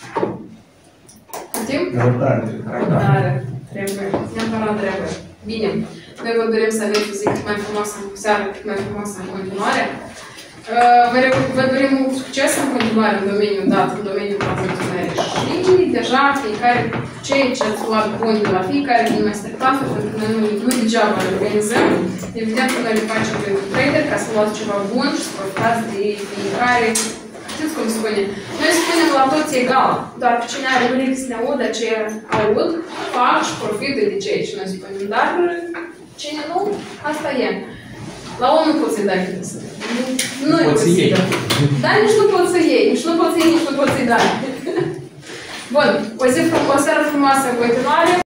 Timp? Răbdare. Răbdare. Trebuie. Neapărat trebuie. Bine. Noi vă dorim să aveți o zi cât mai frumoasă, o seară cât mai frumoasă în continuare. Vă dorim mult succes în continuare în domeniul dat, în domeniul tranzacționării. Și deja fiecare, cei ce ați luat buni de la fiecare din masterclass-uri, pentru că noi nu, nu degeaba le organizăm, evident că noi le facem pentru trader ca să luați ceva bun și să profitați de fiecare. Știți cum spune? Noi spunem la toți egal, doar pe cine are urechi să ne audă ce aud, fac și profită de ceea ce noi spunem, dar cine nu, asta e. La om nu poți să-i dai să nu poți să iei. Da, nici nu poți să iei, nici nu poți să iei, nici nu poți să-i dai. Bun, o zi frumoasă, o seară frumoasă în continuare.